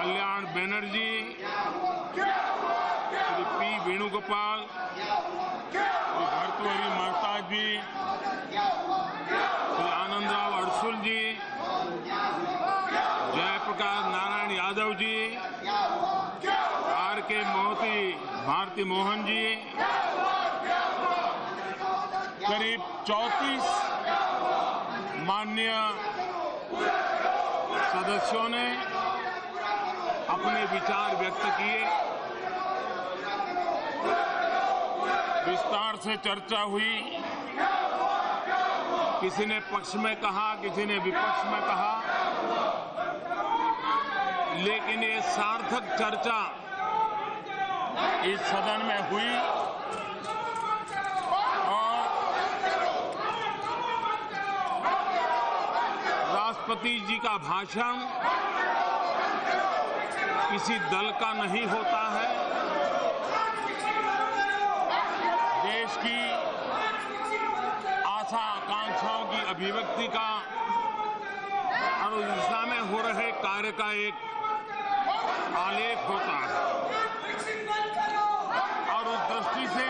कल्याण Banerjee, Shri P Venugopal, Shri Bhartruhari Mahtab ji, Shri Anandrao Adsul ji, Jayaprakash Narayan Yadav ji, R K मोहती भारती मोहन जी, करीब 34 माननीय सदस्यों ने अपने विचार व्यक्त किए। विस्तार से चर्चा हुई, किसी ने पक्ष में कहा, किसी ने विपक्ष में कहा, लेकिन ये सार्थक चर्चा इस सदन में हुई और राष्ट्रपति जी का भाषण किसी दल का नहीं होता है, देश की आशा आकांक्षाओं की अभिव्यक्ति का और उस दिशा में हो रहे कार्य का एक आलेख होता है। और उस दृष्टि से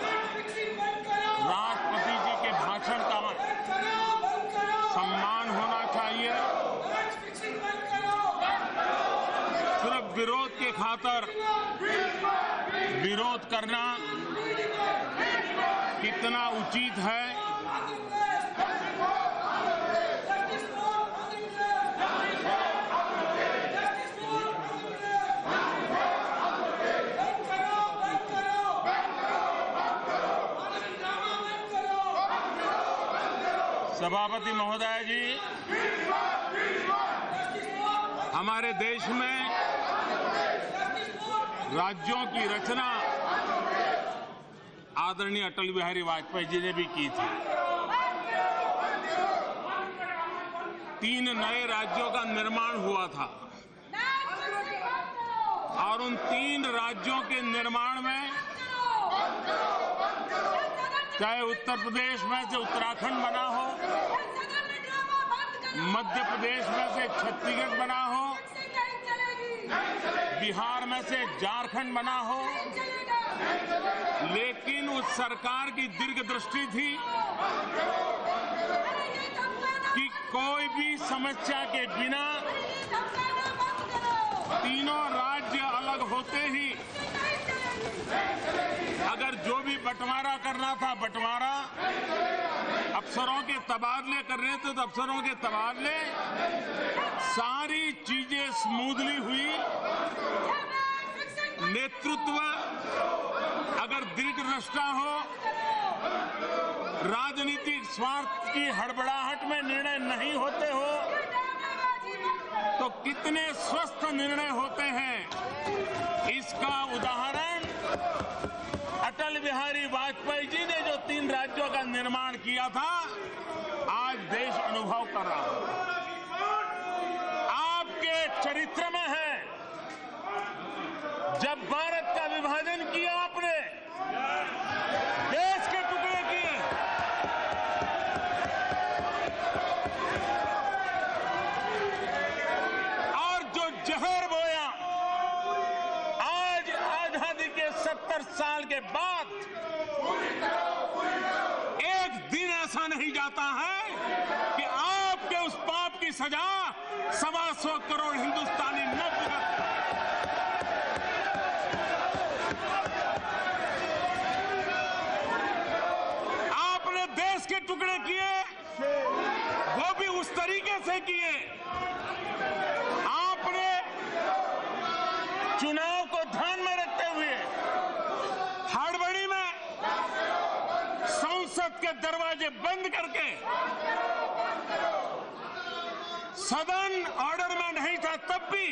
राष्ट्रपति जी के भाषण का सम्मान होना चाहिए। सिर्फ विरोध के खातिर विरोध करना कितना उचित है, सभापति महोदय जी, हमारे देश में राज्यों की रचना आदरणीय अटल बिहारी वाजपेयी जी ने भी की थी। 3 नए राज्यों का निर्माण हुआ था और उन 3 राज्यों के निर्माण में चाहे उत्तर प्रदेश में से उत्तराखंड बना हो, मध्य प्रदेश में से छत्तीसगढ़ बना हो, बिहार में से झारखंड बना हो, लेकिन उस सरकार की दीर्घ दृष्टि थी कि कोई भी समस्या के बिना तीनों राज्य अलग होते ही अगर जो भी बंटवारा करना था बंटवारा, अफसरों के तबादले कर रहे थे तो अफसरों के तबादले, सारी चीजें स्मूथली हुई। नेतृत्व अगर दृढ़ हो, राजनीतिक स्वार्थ की हड़बड़ाहट में निर्णय नहीं होते हो तो कितने स्वस्थ निर्णय होते हैं। इसका उदाहरण अटल बिहारी वाजपेयी जी ने जो 3 राज्यों का निर्माण किया था, आज देश अनुभव कर रहा है। आपके चरित्र में है, जब भारत का विभाजन किया आपने, देश के टुकड़े किए, और जो जहर बोया, आज आजादी के 70 साल के बाद एक दिन ऐसा नहीं जाता है कि आपके उस पाप की सजा 125 करोड़ हिंदुस्तानी न भुगत। आपने देश के टुकड़े किए, वो भी उस तरीके से किए। आपने चुनाव को ध्यान में रखते हुए हड़बड़ी में संसद के दरवाजे बंद करके, सदन ऑर्डर में नहीं था तब भी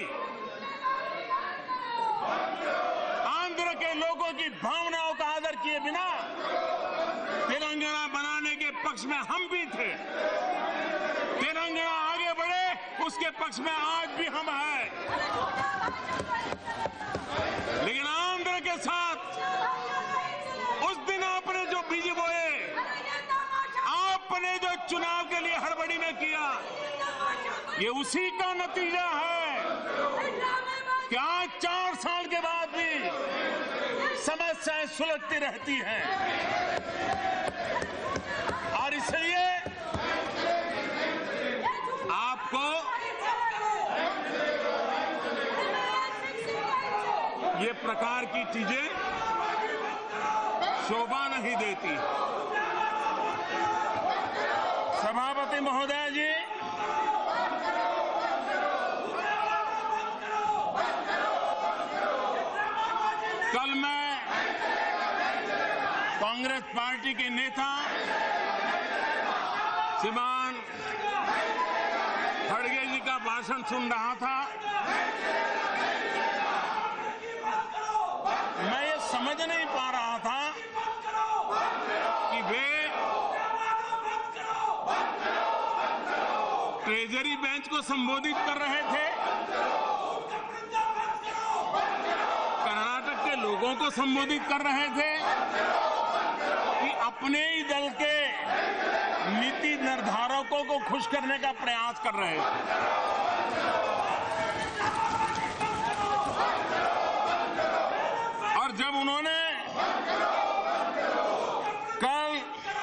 आंध्र के लोगों की भावनाओं का आदर किए बिना तेलंगाना बनाने के पक्ष में हम भी थे। तेलंगाना आगे बढ़े उसके पक्ष में आज भी हम हैं। लेकिन आंध्र के साथ उस दिन आपने जो बीज बोए, आपने जो चुनाव के लिए हड़बड़ी में किया, ये उसी का नतीजा है। क्या 4 साल के बाद भी समस्याएं सुलझती रहती हैं? और इसलिए आपको ये प्रकार की चीजें शोभा नहीं देती। सभापति महोदय जी, कल मैं कांग्रेस पार्टी के नेता श्रीमान खड़गे जी का भाषण सुन रहा था। मैं ये समझ नहीं पा रहा था कि वे ट्रेजरी बेंच को संबोधित कर रहे थे, कर्नाटक के लोगों को संबोधित कर रहे थे, कि अपने ही दल के नीति निर्धारकों को खुश करने का प्रयास कर रहे थे। और जब उन्होंने कल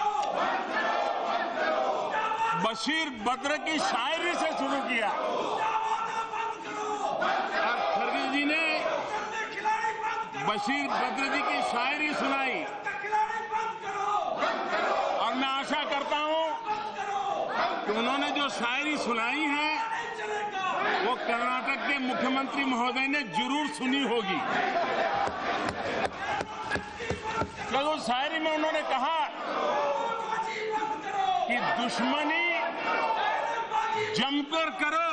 बशीर बद्र की शायरी से शुरू किया और खड़गे जी ने बशीर बद्र जी की शायरी सुनाई, और मैं आशा करता हूं कि उन्होंने जो शायरी सुनाई है वो कर्नाटक के मुख्यमंत्री महोदय ने जरूर सुनी होगी। क्योंकि उस शायरी में उन्होंने कहा कि दुश्मनी जमकर करो,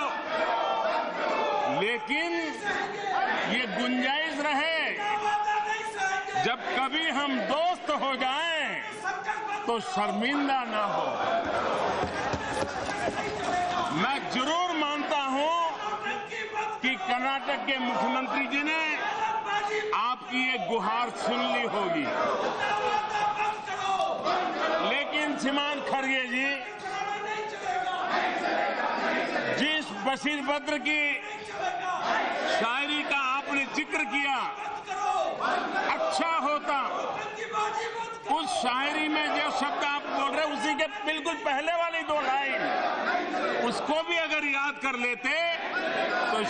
लेकिन ये गुंजाइश रहे जब कभी हम दोस्त हो जाएं तो शर्मिंदा ना हो। मैं जरूर मानता हूं कि कर्नाटक के मुख्यमंत्री जी ने आपकी ये गुहार सुन ली होगी, लेकिन श्रीमान खड़गे जी, जिस बशीर बद्र की शायरी का आपने जिक्र किया, अच्छा होता उस शायरी में जो शब्द आप बोल रहे उसी के बिल्कुल पहले वाली 2 लाइन उसको भी अगर याद कर लेते तो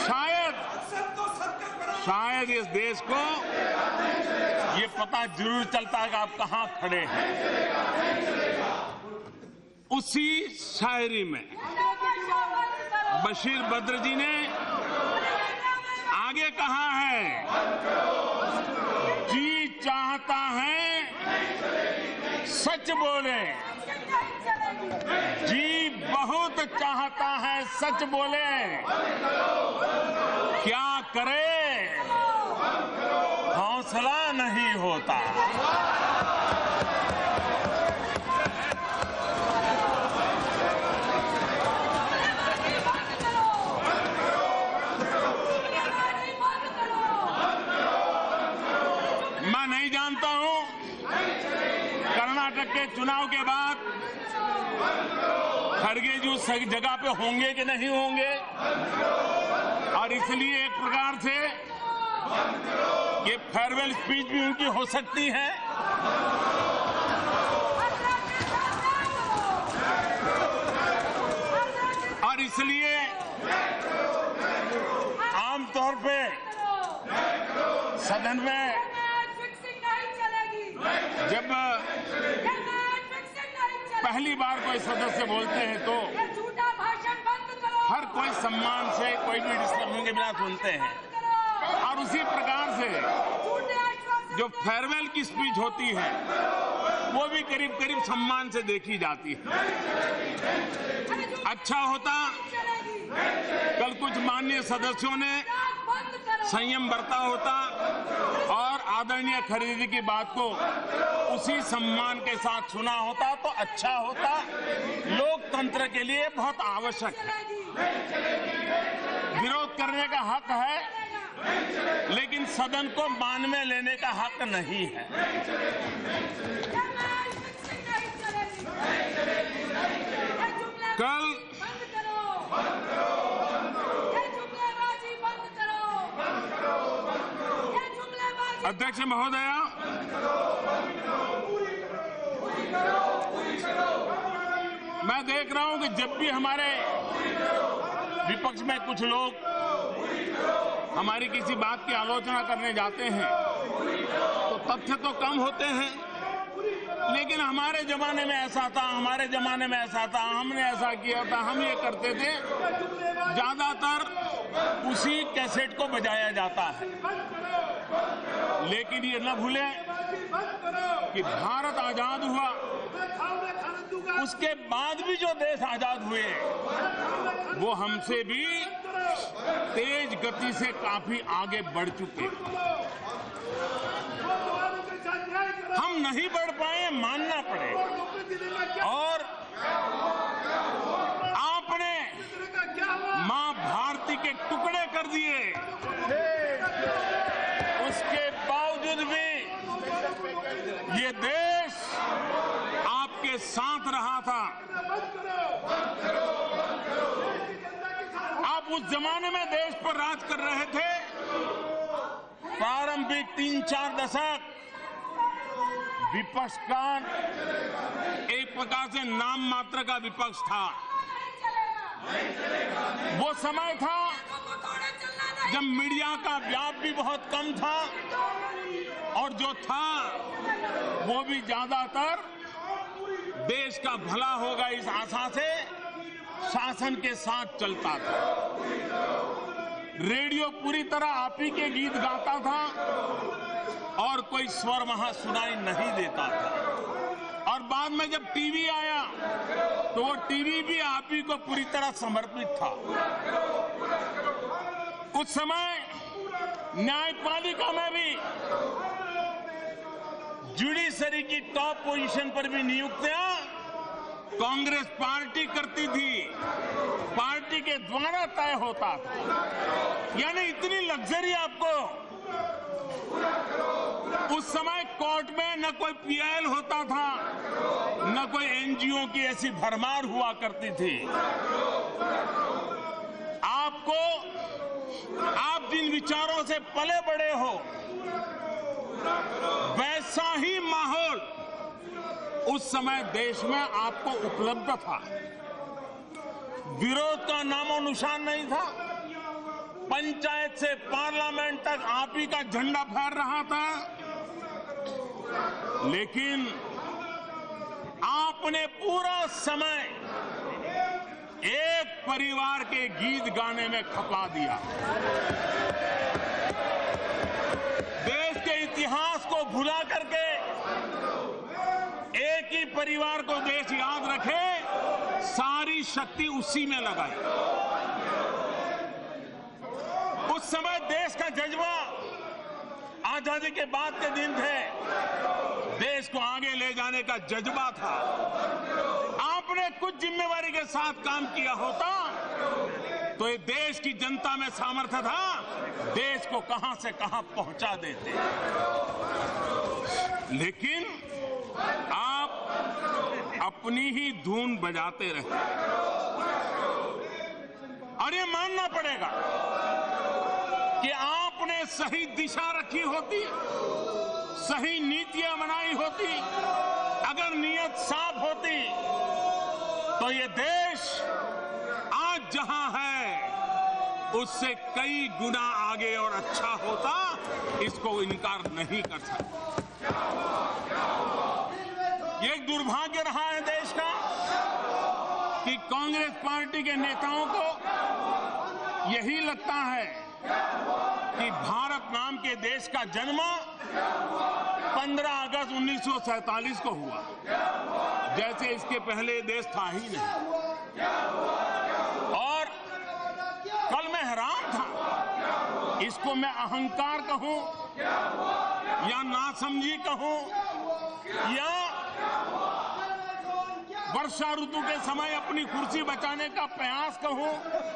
शायद इस देश को ये पता जरूर चलता कि आप कहां खड़े हैं। उसी शायरी में बशीर बद्र जी ने आगे कहा है, जी चाहता है सच बोले, जी बहुत चाहता है सच बोले, क्या करे हौसला नहीं होता। मैं नहीं जानता हूं कर्नाटक के चुनाव के बाद खड़गे जी उस जगह पे होंगे कि नहीं होंगे, और इसलिए एक प्रकार से ये फेयरवेल स्पीच भी उनकी हो सकती है। और इसलिए आमतौर पे सदन में जब पहली बार कोई सदस्य बोलते हैं तो हर कोई सम्मान से, कोई भी डिस्टर्बिंग के बिना सुनते हैं, और उसी प्रकार से जो फेयरवेल की स्पीच होती है वो भी करीब करीब सम्मान से देखी जाती है। अच्छा होता कल कुछ माननीय सदस्यों ने संयम बरता होता और आदरणीय खड़गे जी की बात को उसी सम्मान के साथ सुना होता तो अच्छा होता। लोकतंत्र के लिए बहुत आवश्यक है। विरोध करने का हक है, लेकिन सदन को मान में लेने का हक नहीं है। कल अध्यक्ष महोदया, मैं देख रहा हूं कि जब भी हमारे विपक्ष में कुछ लोग हमारी किसी बात की आलोचना करने जाते हैं तो तथ्य तो कम होते हैं, लेकिन हमारे जमाने में ऐसा था, हमारे जमाने में ऐसा था, हमने ऐसा किया था, हम ये करते थे, ज्यादातर उसी कैसेट को बजाया जाता है। लेकिन ये न भूलें कि भारत आजाद हुआ, उसके बाद भी जो देश आजाद हुए वो हमसे भी तेज गति से काफी आगे बढ़ चुके। हम नहीं बढ़ पाए, मानना पड़ेगा। और आपने मां भारती के टुकड़े कर दिए, उसके बावजूद भी ये देश आपके साथ रहा था। आप उस जमाने में देश पर राज कर रहे थे। प्रारंभिक 3-4 दशक विपक्ष का एक प्रकार से नाम मात्र का विपक्ष था। वो समय था जब मीडिया का व्याप भी बहुत कम था और जो था वो भी ज्यादातर देश का भला होगा इस आशा से शासन के साथ चलता था। रेडियो पूरी तरह आप ही के गीत गाता था और कोई स्वर वहां सुनाई नहीं देता था। और बाद में जब टीवी आया तो वो टीवी भी आप ही को पूरी तरह समर्पित था। उस समय न्यायपालिका में भी जुडिशरी की टॉप पोजीशन पर भी नियुक्तियां कांग्रेस पार्टी करती थी, पार्टी के द्वारा तय होता था। यानी इतनी लग्जरी आपको उस समय कोर्ट में न कोई पीआईएल होता था, न कोई एनजीओ की ऐसी भरमार हुआ करती थी। आपको, आप जिन विचारों से पले बड़े हो, वैसा ही माहौल उस समय देश में आपको उपलब्ध था। विरोध का नामो निशान नहीं था। पंचायत से पार्लियामेंट तक आप ही का झंडा फहर रहा था। लेकिन आपने पूरा समय एक परिवार के गीत गाने में खपा दिया। देश के इतिहास को भुला करके एक ही परिवार को देश याद रखे, सारी शक्ति उसी में लगाई। उस समय देश का जज्बा, आजादी के बाद के दिन थे, देश को आगे ले जाने का जज्बा था। आपने कुछ जिम्मेवारी के साथ काम किया होता तो ये देश की जनता में सामर्थ्य था, देश को कहां से कहां पहुंचा देते। लेकिन आप अपनी ही धुन बजाते रहे। और ये मानना पड़ेगा कि आपने सही दिशा रखी होती, सही नीतियां बनाई होती, अगर नीयत साफ होती तो ये देश आज जहां है उससे कई गुना आगे और अच्छा होता। इसको इनकार नहीं कर सकता। ये एक दुर्भाग्य रहा है देश का कि कांग्रेस पार्टी के नेताओं को यही लगता है कि भारत नाम के देश का जन्म 15 अगस्त 1947 को हुआ, जैसे इसके पहले देश था ही नहीं। और कल मैं हैरान था, इसको मैं अहंकार कहूं या नासमझी कहूं या वर्षा ऋतु के समय अपनी कुर्सी बचाने का प्रयास कहूं,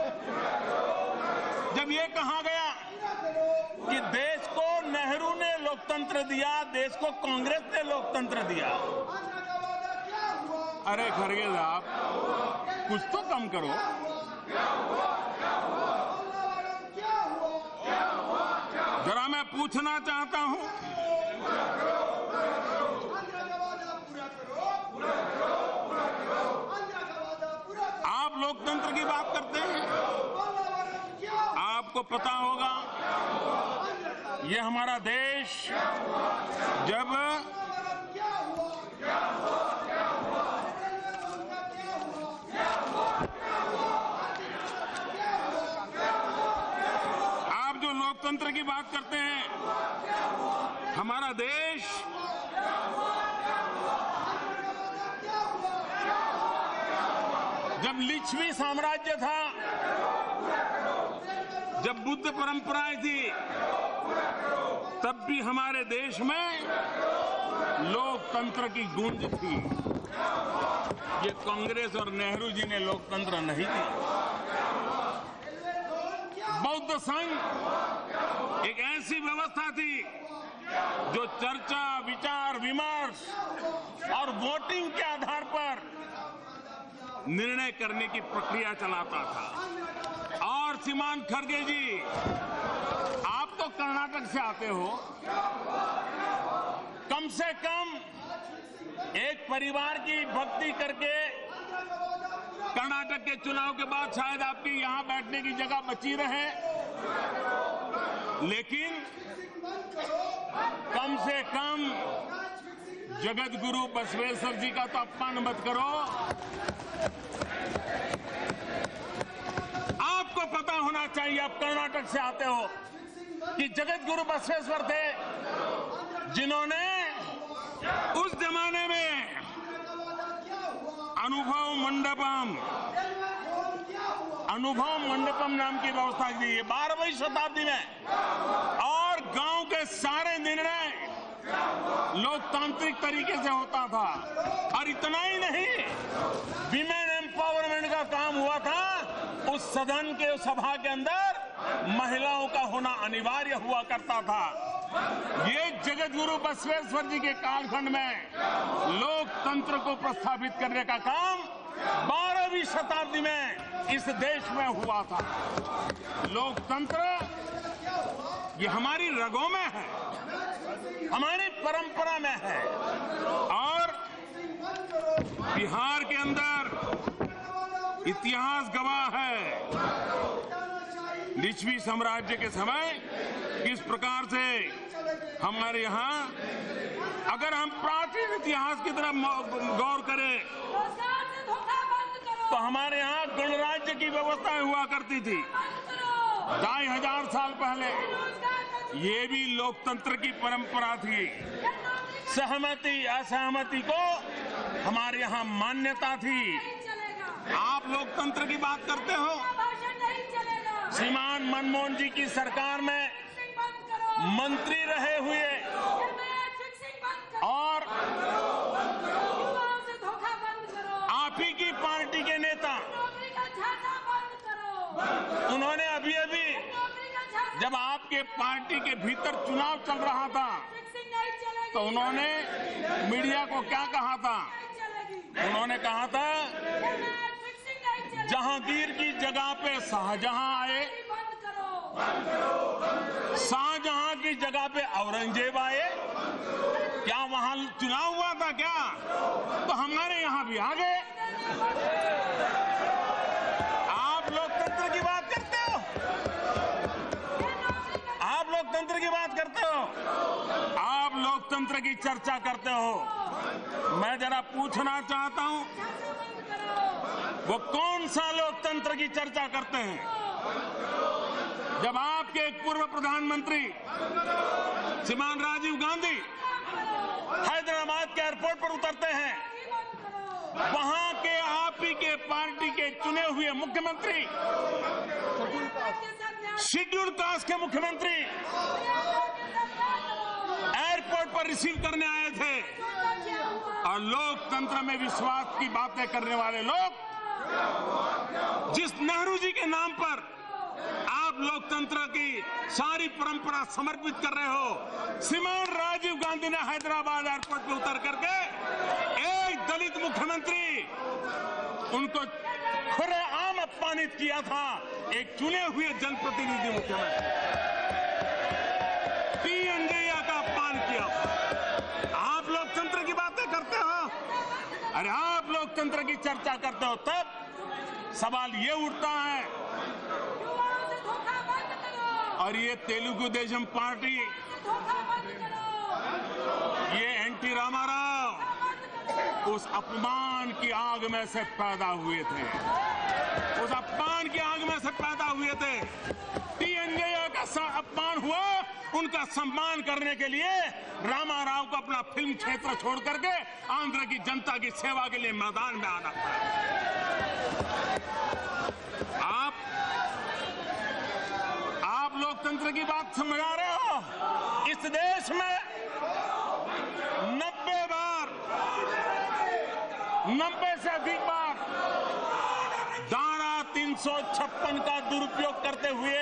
जब ये कहा गया कि देश को नेहरू ने लोकतंत्र दिया, देश को कांग्रेस ने लोकतंत्र दिया। अरे खरगे साहब, कुछ तो कम करो। जरा मैं पूछना चाहता हूं, आप लोकतंत्र की बात करते हैं, आपको पता होगा ये हमारा देश जब आप जो लोकतंत्र की बात करते हैं, हमारा देश जब लिच्छवी साम्राज्य था, जब बुद्ध परंपराएं थी, तब भी हमारे देश में लोकतंत्र की गूंज थी। ये कांग्रेस और नेहरू जी ने लोकतंत्र नहीं दी। बौद्ध संघ एक ऐसी व्यवस्था थी जो चर्चा, विचार विमर्श और वोटिंग के आधार पर निर्णय करने की प्रक्रिया चलाता था। और श्रीमान खड़गे जी, आप तो कर्नाटक से आते हो, कम से कम एक परिवार की भक्ति करके कर्नाटक के चुनाव के बाद शायद आपकी यहां बैठने की जगह बची रहे, लेकिन कम से कम जगत गुरु बसवेश्वर जी का तो अपमान मत करो। आपको पता होना चाहिए, आप कर्नाटक से आते हो, कि जगत गुरु बसवेश्वर थे जिन्होंने उस जमाने में अनुभव मंडपम नाम की व्यवस्था की थी 12वीं शताब्दी में, और गांव के सारे निर्णय लोकतांत्रिक तरीके से होता था। और इतना ही नहीं, विमेन एम्पावरमेंट का काम हुआ था। उस सदन के सभा के अंदर महिलाओं का होना अनिवार्य हुआ करता था। ये जगत गुरु बसवेश्वर जी के कालखंड में लोकतंत्र को प्रस्थापित करने का काम 12वीं शताब्दी में इस देश में हुआ था। लोकतंत्र ये हमारी रगों में है, हमारी परंपरा में है। और बिहार के अंदर इतिहास गवाह है, लिच्छवी साम्राज्य के समय किस प्रकार से हमारे यहाँ, अगर हम प्राचीन इतिहास की तरफ गौर करें तो हमारे यहाँ गणराज्य की व्यवस्था हुआ करती थी 2500 साल पहले। ये भी लोकतंत्र की परंपरा थी। सहमति असहमति को हमारे यहाँ मान्यता थी। आप लोकतंत्र की बात करते हो, श्रीमान मनमोहन जी की सरकार में मंत्री रहे हुए और आप ही की पार्टी के नेता, उन्होंने अभी जब आपके पार्टी के भीतर चुनाव चल रहा था तो उन्होंने मीडिया को क्या कहा था? उन्होंने कहा था जहांगीर की जगह पे शाहजहां आए, शाहजहां की जगह पे औरंगजेब आए। क्या वहां चुनाव हुआ था क्या? तो हमारे यहां भी आ गए। आप लोकतंत्र की बात करते हो, आप लोकतंत्र की बात करते हो, आप लोकतंत्र की चर्चा करते हो। मैं जरा पूछना चाहता हूं, वो कौन सा लोकतंत्र की चर्चा करते हैं? जब आपके एक पूर्व प्रधानमंत्री श्रीमान राजीव गांधी हैदराबाद के एयरपोर्ट पर उतरते हैं, वहां के आप ही के पार्टी के चुने हुए मुख्यमंत्री, शेड्यूल कास्ट के मुख्यमंत्री एयरपोर्ट पर रिसीव करने आए थे। और लोकतंत्र में विश्वास की बातें करने वाले लोग, जिस नेहरू जी के नाम पर आप लोकतंत्र की सारी परंपरा समर्पित कर रहे हो, श्रीमान राजीव गांधी ने हैदराबाद एयरपोर्ट पर उतर करके एक दलित मुख्यमंत्री, उनको खुलेआम अपमानित किया था, एक चुने हुए जनप्रतिनिधि मुख्यमंत्री। अरे आप लोकतंत्र की चर्चा करते हो तब सवाल ये उठता है, और ये तेलुगु देशम पार्टी, ये एनटी रामाराव उस अपमान की आग में से पैदा हुए थे, उस अपमान की आग में से पैदा हुए थे। टीएनजे का अपमान हुआ, उनका सम्मान करने के लिए रामाराव को अपना फिल्म क्षेत्र छोड़ करके आंध्र की जनता की सेवा के लिए मैदान में आना पड़ा। आप लोकतंत्र की बात समझ आ रहे हो? इस देश में 90 से अधिक बार धारा 356 का दुरुपयोग करते हुए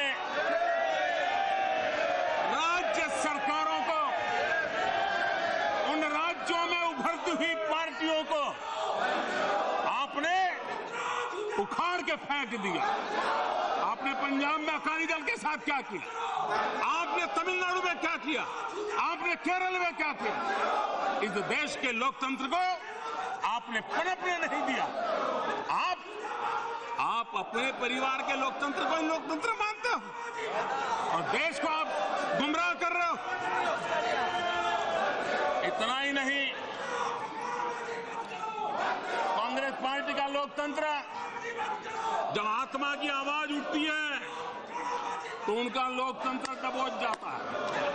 राज्य सरकारों को, उन राज्यों में उभरती हुई पार्टियों को आपने उखाड़ के फेंक दिया। आपने पंजाब में अकाली दल के साथ क्या किया? आपने तमिलनाडु में क्या किया? आपने केरल में क्या किया? इस देश के लोकतंत्र को आपने पनपने नहीं दिया। आप अपने परिवार के लोकतंत्र को लोकतंत्र मानते हो और देश को आप गुमराह कर रहे हो। इतना ही नहीं, कांग्रेस पार्टी का लोकतंत्र जब आत्मा की आवाज उठती है तो उनका लोकतंत्र दबोच जाता है।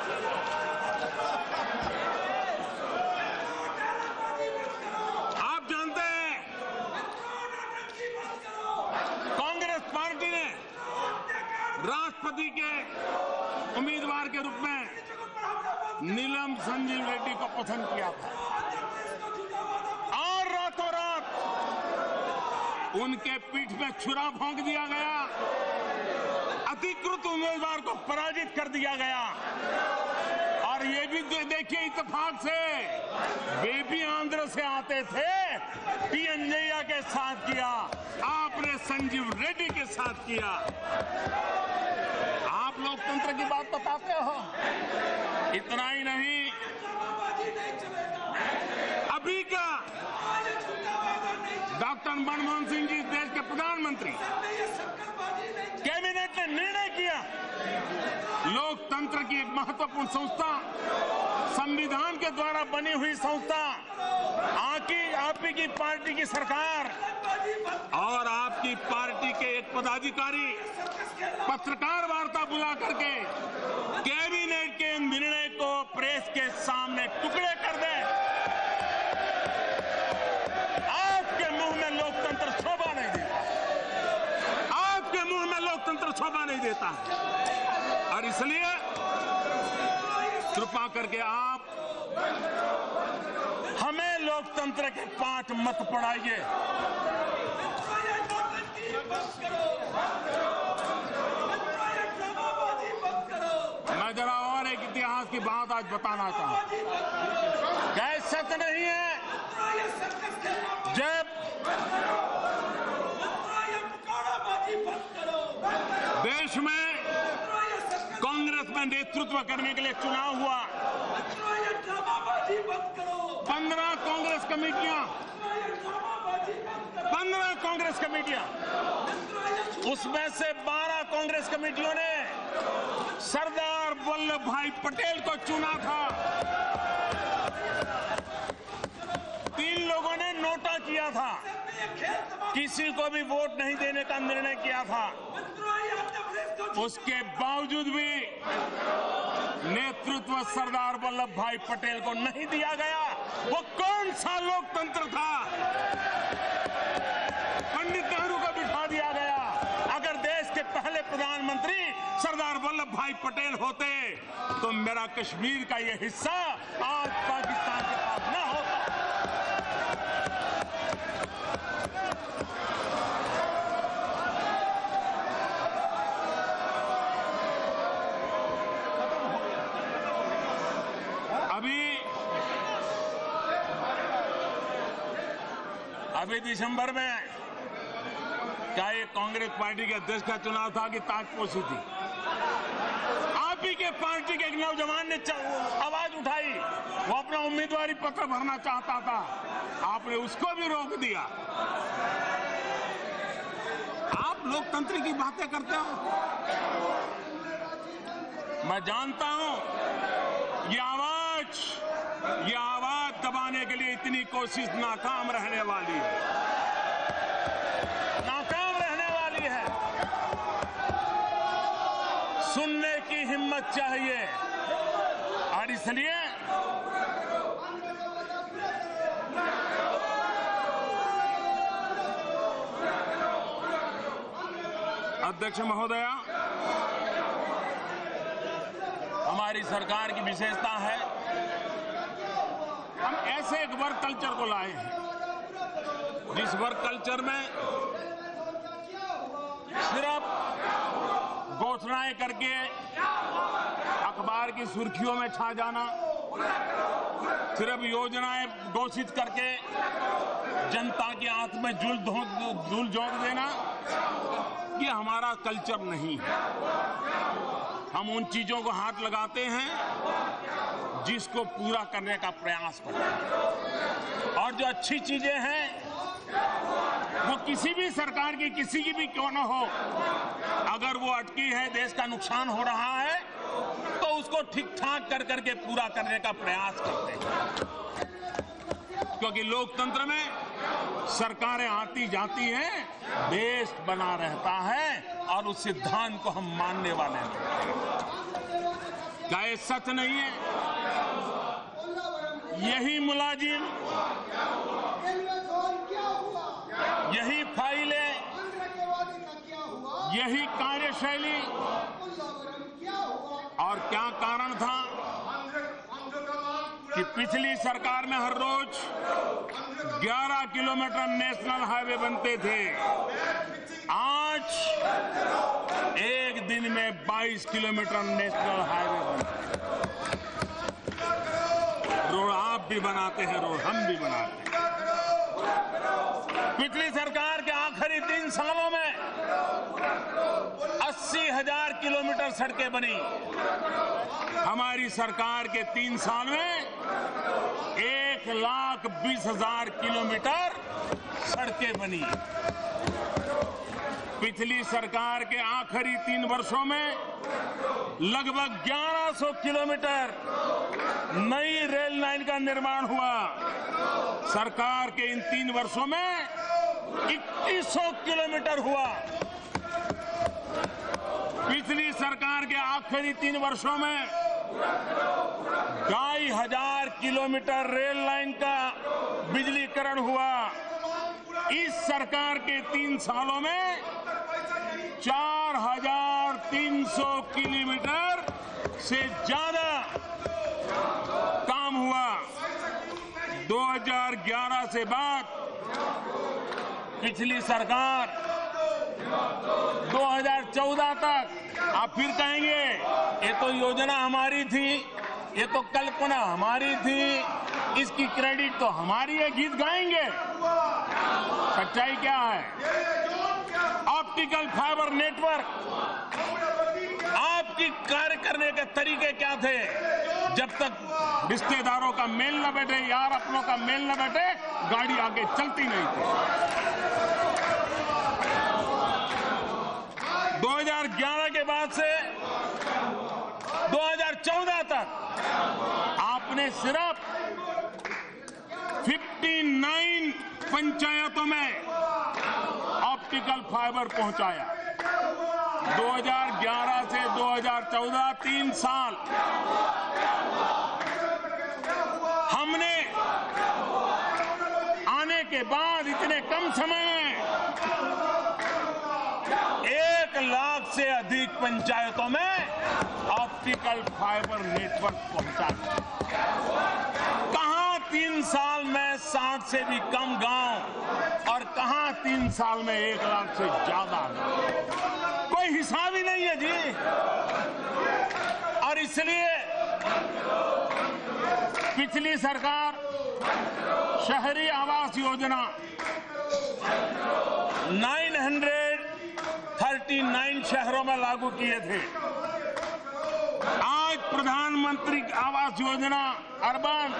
आप जानते हैं, कांग्रेस पार्टी ने राष्ट्रपति के उम्मीदवार के रूप में नीलम संजीव रेड्डी को पसंद किया था और रातों रात उनके पीठ में छुरा भोंक दिया गया, अधिकृत उम्मीदवार को पराजित कर दिया गया। और ये भी देखिए, इत्तेफाक से वे भी आंध्र से आते थे, टीएनजे के साथ किया, आपने संजीव रेड्डी के साथ किया। आप लोकतंत्र की बात बताते हो। इतना ही नहीं, अभी का डॉक्टर मनमोहन सिंह जी देश के प्रधानमंत्री, कैबिनेट ने निर्णय किया लोकतंत्र की एक महत्वपूर्ण संस्था, संविधान के द्वारा बनी हुई संस्था, आपकी की पार्टी की सरकार और आपकी पार्टी के एक पदाधिकारी पत्रकार वार्ता बुला करके कैबिनेट के निर्णय को प्रेस के सामने टुकड़े कर दे। आपके मुंह में लोकतंत्र शोभा नहीं देता, आपके मुंह में लोकतंत्र शोभा नहीं देता है। और इसलिए कृपा करके आप हमें लोकतंत्र के पाठ मत पढ़ाइए। मैं जरा और एक इतिहास की बात आज बताना चाहूं। क्या सच नहीं है, जब देश में कांग्रेस में नेतृत्व करने के लिए चुनाव हुआ, 15 कांग्रेस कमेटियां, उसमें से 12 कांग्रेस कमेटियों ने सरदार वल्लभ भाई पटेल को चुना था। 3 लोगों ने नोटा किया था, किसी को भी वोट नहीं देने का निर्णय किया था। उसके बावजूद भी नेतृत्व सरदार वल्लभ भाई पटेल को नहीं दिया गया। वो कौन सा लोकतंत्र था? पंडित नेहरू को बिठा दिया गया। अगर देश के पहले प्रधानमंत्री सरदार वल्लभ भाई पटेल होते तो मेरा कश्मीर का ये हिस्सा आज पाकिस्तान के पास न होता। अभी दिसंबर में क्या ये कांग्रेस पार्टी के अध्यक्ष का चुनाव था कि ताजपोशी थी? आप आपी के पार्टी के एक नौजवान ने आवाज उठाई, वो अपना उम्मीदवारी पत्र भरना चाहता था, आपने उसको भी रोक दिया। आप लोकतंत्र की बातें करते हो। मैं जानता हूं ये आवाज दबाने के लिए इतनी कोशिश नाकाम रहने वाली है, नाकाम रहने वाली है। सुनने की हिम्मत चाहिए और इसलिए अध्यक्ष महोदया, हमारी सरकार की विशेषता है, हम ऐसे एक वर्क कल्चर को लाए हैं जिस वर्क कल्चर में सिर्फ घोषणाएं करके अखबार की सुर्खियों में छा जाना, सिर्फ योजनाएं घोषित करके जनता के हाथ में धूल झोंक देना, ये हमारा कल्चर नहीं है। हम उन चीजों को हाथ लगाते हैं जिसको पूरा करने का प्रयास करते हैं, और जो अच्छी चीजें हैं वो किसी भी सरकार की, किसी की भी क्यों न हो, अगर वो अटकी है, देश का नुकसान हो रहा है, तो उसको ठीक ठाक कर करके पूरा करने का प्रयास करते हैं। क्योंकि लोकतंत्र में सरकारें आती जाती हैं, देश बना रहता है और उस सिद्धांत को हम मानने वाले हैं। क्या ये सच नहीं है? यही मुलाजिम, यही फाइलें, यही कार्यशैली, और क्या कारण था कि पिछली सरकार में हर रोज 11 किलोमीटर नेशनल हाईवे बनते थे, आज एक दिन में 22 किलोमीटर नेशनल हाईवे बनते हैं। रोड आप भी बनाते हैं, रोड हम भी बनाते हैं। पिछली सरकार के आखिरी 3 सालों में 80,000 किलोमीटर सड़कें बनी। हमारी सरकार के 3 साल में 1,20,000 किलोमीटर सड़कें बनी। पिछली सरकार के आखिरी 3 वर्षों में लगभग 1100 किलोमीटर नई रेल लाइन का निर्माण हुआ। सरकार के इन 3 वर्षों में 2100 किलोमीटर हुआ। पिछली सरकार के आखिरी 3 वर्षों में 2,500 किलोमीटर रेल लाइन का बिजलीकरण हुआ। इस सरकार के 3 सालों में 4,300 किलोमीटर से ज्यादा काम हुआ। 2011 से बाद पिछली सरकार 2014 तक, आप फिर कहेंगे ये तो योजना हमारी थी, ये तो कल्पना हमारी थी, इसकी क्रेडिट तो हमारी है, गीत गाएंगे। सच्चाई क्या है? ऑप्टिकल फाइबर नेटवर्क, आपकी कार्य करने के तरीके क्या थे? जब तक रिश्तेदारों का मेल न बैठे, यार अपनों का मेल न बैठे, गाड़ी आगे चलती नहीं थी। 2011 के बाद से 2014 तक आपने सिर्फ 59 पंचायतों में ऑप्टिकल फाइबर पहुंचाया। 2011 से 2014 3 साल हमने आने के बाद इतने कम समय में 1 लाख से अधिक पंचायतों में ऑप्टिकल फाइबर नेटवर्क पहुंचा। कहां 3 साल में 60 से भी कम गांव, और कहां 3 साल में 1 लाख से ज्यादा। कोई हिसाब ही नहीं है जी। और इसलिए पिछली सरकार शहरी आवास योजना 939 शहरों में लागू किए थे। आज प्रधानमंत्री आवास योजना अर्बन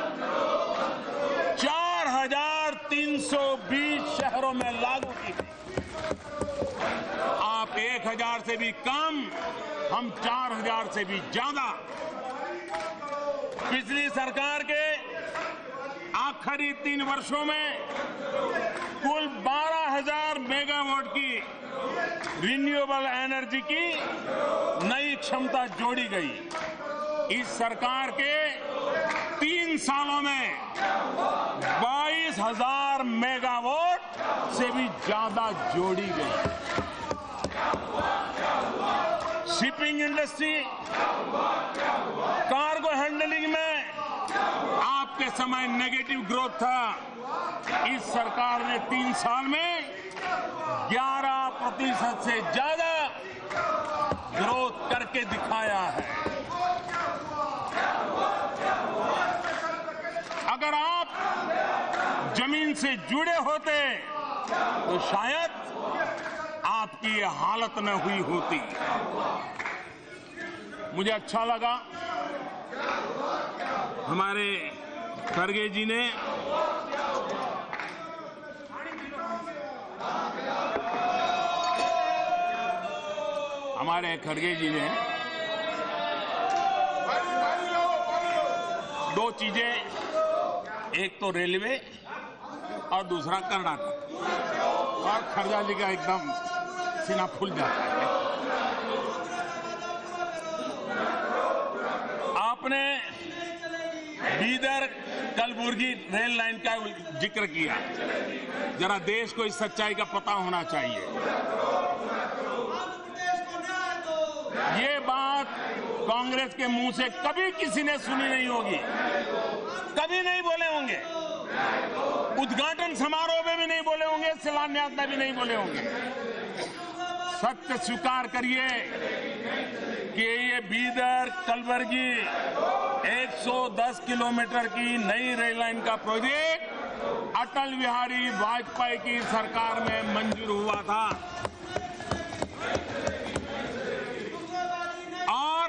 4,320 शहरों में लागू की। आप 1,000 से भी कम, हम 4,000 से भी ज्यादा। पिछली सरकार के आखिरी 3 वर्षों में कुल 12,000 मेगावाट की रिन्यूएबल एनर्जी की नई क्षमता जोड़ी गई। इस सरकार के 3 सालों में 22,000 मेगावाट से भी ज्यादा जोड़ी गई। शिपिंग इंडस्ट्री, कार्गो हैंडलिंग में आपके समय नेगेटिव ग्रोथ था। इस सरकार ने 3 साल में 11% से ज्यादा ग्रोथ करके दिखाया है। अगर आप जमीन से जुड़े होते तो शायद आपकी ये हालत न हुई होती। मुझे अच्छा लगा हमारे खड़गे जी ने दो चीजें, एक तो रेलवे और दूसरा कर्नाटक, और खड़गा जी का एकदम सीना फूल जाता है। आपने बीदर कलबुर्गी रेल लाइन का जिक्र किया। जरा देश को इस सच्चाई का पता होना चाहिए। ये बात कांग्रेस के मुंह से कभी किसी ने सुनी नहीं होगी, कभी नहीं बोले होंगे, उद्घाटन समारोह में भी नहीं बोले होंगे, शिलान्यास में भी नहीं बोले होंगे। सत्य स्वीकार करिए कि ये बीदर कलबुर्गी 110 किलोमीटर की नई रेल लाइन का प्रोजेक्ट अटल बिहारी वाजपेयी की सरकार में मंजूर हुआ था और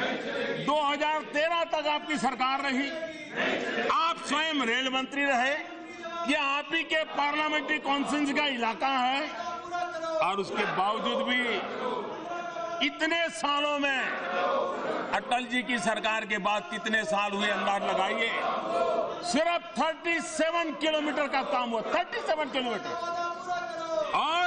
2013 तक आपकी सरकार रही। आप स्वयं रेल मंत्री रहे। ये आप ही के पार्लियामेंट्री कॉन्फ्रेंस का इलाका है और उसके बावजूद भी इतने सालों में अटल जी की सरकार के बाद कितने साल हुए अंदाज लगाइए। सिर्फ 37 किलोमीटर का काम हुआ, 37 किलोमीटर। और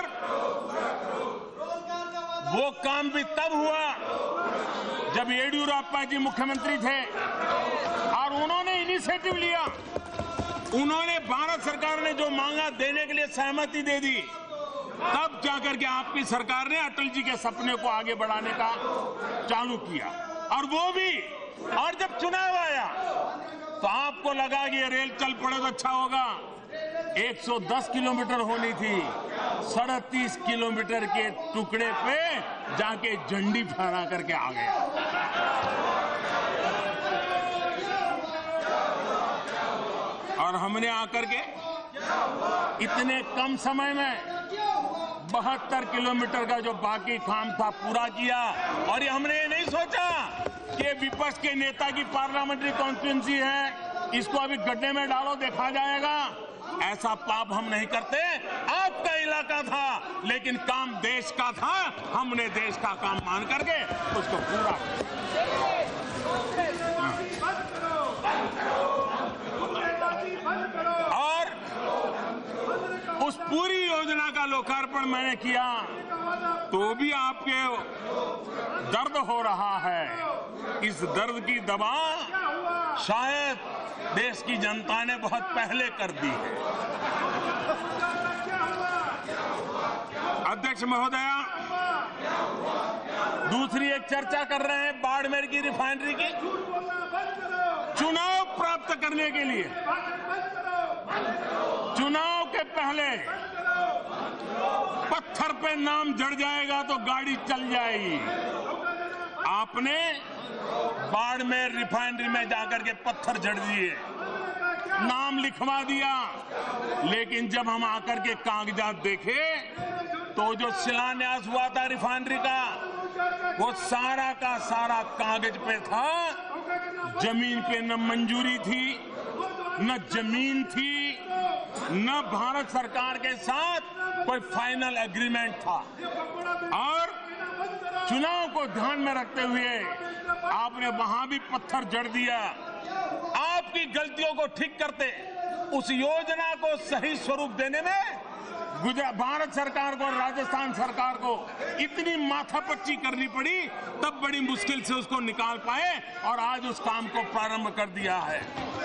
वो काम भी तब हुआ जब येडियुरप्पा जी मुख्यमंत्री थे और उन्होंने इनिशिएटिव लिया। उन्होंने भारत सरकार ने जो मांगा देने के लिए सहमति दे दी। तब जाकर के आपकी सरकार ने अटल जी के सपने को आगे बढ़ाने का चालू किया। और वो भी, और जब चुनाव आया तो आपको लगा कि ये रेल चल पड़े तो अच्छा होगा। 110 किलोमीटर होनी थी, 37 किलोमीटर के टुकड़े पे जाके झंडी फहरा करके आ गया। और हमने आकर के इतने कम समय में 72 किलोमीटर का जो बाकी काम था पूरा किया। और ये हमने ये नहीं सोचा कि विपक्ष के नेता की पार्लियामेंट्री कॉन्स्टिट्यूंसी है, इसको अभी गड्ढे में डालो देखा जाएगा। ऐसा पाप हम नहीं करते। आपका इलाका था लेकिन काम देश का था। हमने देश का काम मान करके उसको पूरा और उस पूरी योजना का लोकार्पण मैंने किया तो भी आपके दर्द हो रहा है। इस दर्द की दवा शायद देश की जनता ने बहुत पहले कर दी है। अध्यक्ष महोदया, दूसरी एक चर्चा कर रहे हैं बाड़मेर की रिफाइनरी की। चुनाव प्राप्त करने के लिए चुनाव के पहले पत्थर पे नाम जड़ जाएगा तो गाड़ी चल जाएगी। आपने बाड़मेर रिफाइनरी में जाकर के पत्थर जड़ दिए, नाम लिखवा दिया, लेकिन जब हम आकर के कागजात देखे तो जो शिलान्यास हुआ था रिफाइनरी का वो सारा का सारा कागज पे था, जमीन पे न मंजूरी थी, न जमीन थी, न भारत सरकार के साथ कोई फाइनल एग्रीमेंट था। और चुनाव को ध्यान में रखते हुए आपने वहां भी पत्थर जड़ दिया। आपकी गलतियों को ठीक करते, उस योजना को सही स्वरूप देने में भारत सरकार को और राजस्थान सरकार को इतनी माथापच्ची करनी पड़ी, तब बड़ी मुश्किल से उसको निकाल पाए और आज उस काम को प्रारंभ कर दिया है।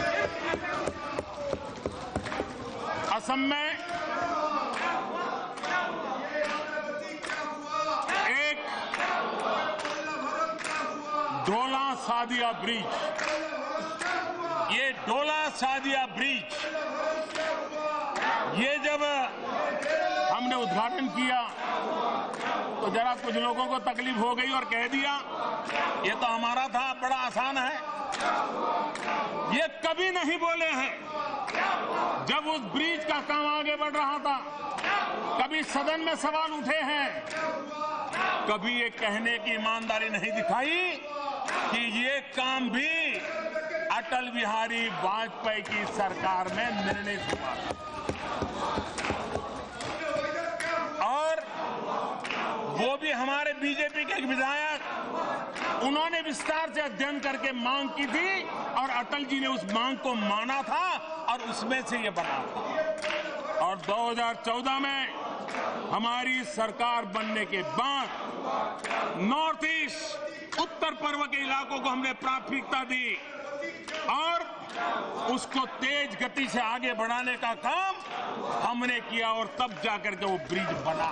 असम में एक ढोला सादिया ब्रिज, ये ढोला सादिया ब्रिज, ये जब हमने उद्घाटन किया तो जरा कुछ लोगों को तकलीफ हो गई और कह दिया ये तो हमारा था, बड़ा आसान है। ये कभी नहीं बोले हैं जब उस ब्रिज का काम आगे बढ़ रहा था। कभी सदन में सवाल उठे हैं, कभी ये कहने की ईमानदारी नहीं दिखाई कि ये काम भी अटल बिहारी वाजपेयी की सरकार में निर्णय हुआ और वो भी हमारे बीजेपी के एक विधायक, उन्होंने विस्तार से अध्ययन करके मांग की थी और अटल जी ने उस मांग को माना था और उसमें से ये बना था। और 2014 में हमारी सरकार बनने के बाद नॉर्थ ईस्ट, उत्तर पूर्व के इलाकों को हमने प्राथमिकता दी और उसको तेज गति से आगे बढ़ाने का काम हमने किया और तब जाकर के वो ब्रिज बना।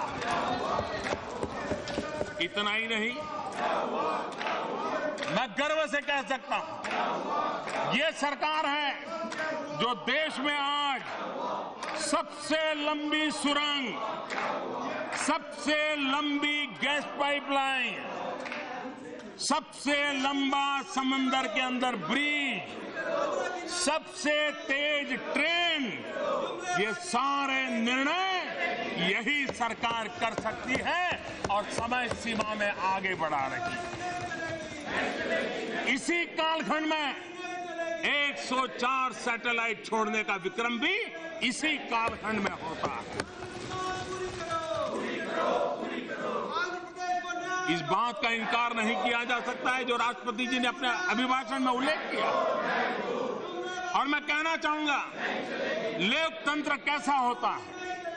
इतना ही नहीं, मैं गर्व से कह सकता हूं ये सरकार है जो देश में आज सबसे लंबी सुरंग, सबसे लंबी गैस पाइपलाइन, सबसे लंबा समंदर के अंदर ब्रिज, सबसे तेज ट्रेन, ये सारे निर्णय यही सरकार कर सकती है और समय सीमा में आगे बढ़ा रही है। इसी कालखंड में 104 सैटेलाइट छोड़ने का विक्रम भी इसी कालखंड में होता है। इस बात का इनकार नहीं किया जा सकता है जो राष्ट्रपति जी ने अपने अभिभाषण में उल्लेख किया। और मैं कहना चाहूंगा लोकतंत्र कैसा होता है,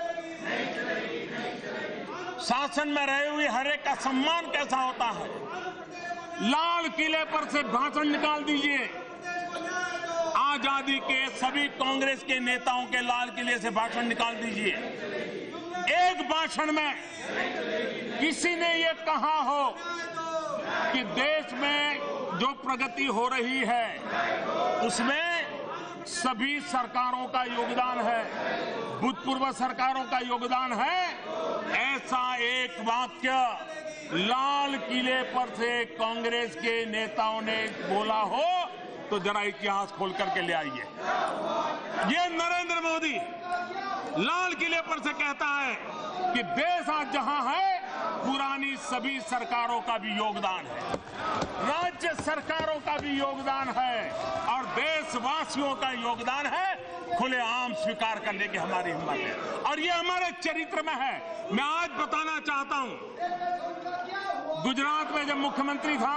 शासन में रहे हुए हर एक का सम्मान कैसा होता है। लाल किले पर से भाषण निकाल दीजिए, आजादी के सभी कांग्रेस के नेताओं के लाल किले से भाषण निकाल दीजिए, एक भाषण में किसी ने ये कहा हो कि देश में जो प्रगति हो रही है उसमें सभी सरकारों का योगदान है, भूतपूर्व सरकारों का योगदान है, ऐसा एक वाक्य लाल किले पर से कांग्रेस के नेताओं ने बोला हो तो जरा इतिहास खोल करके ले आइए। ये नरेंद्र मोदी लाल किले पर से कहता है कि देश आज जहां है पुरानी सभी सरकारों का भी योगदान है, राज्य सरकारों का भी योगदान है और देशवासियों का योगदान है, खुलेआम स्वीकार करने की हमारी हिम्मत है और ये हमारे चरित्र में है। मैं आज बताना चाहता हूं, गुजरात में जब मुख्यमंत्री था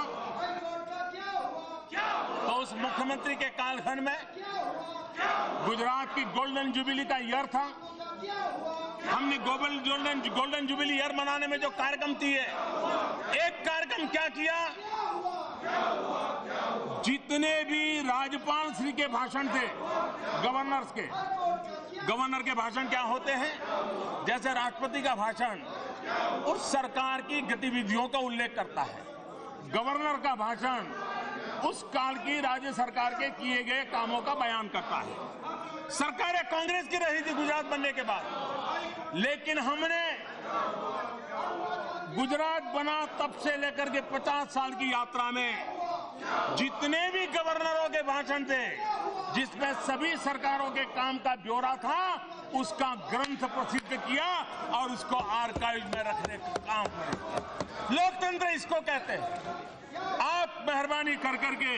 तो उस मुख्यमंत्री के कालखंड में गुजरात की गोल्डन जुबिली का ईयर था। हमने गोल्डन जुबिली ईयर मनाने में जो कार्यक्रम किए, एक कार्यक्रम क्या किया, जितने भी राज्यपाल श्री के भाषण थे, गवर्नर के भाषण क्या होते हैं, जैसे राष्ट्रपति का भाषण उस सरकार की गतिविधियों का उल्लेख करता है, गवर्नर का भाषण उस काल की राज्य सरकार के किए गए कामों का बयान करता है। सरकारें कांग्रेस की रही थी गुजरात बनने के बाद, लेकिन हमने गुजरात बना तब से लेकर के 50 साल की यात्रा में जितने भी गवर्नरों के भाषण थे जिसमें सभी सरकारों के काम का ब्यौरा था, उसका ग्रंथ प्रसिद्ध किया और उसको आर्काइव में रखने का काम करें। लोकतंत्र इसको कहते हैं। आप मेहरबानी कर करके,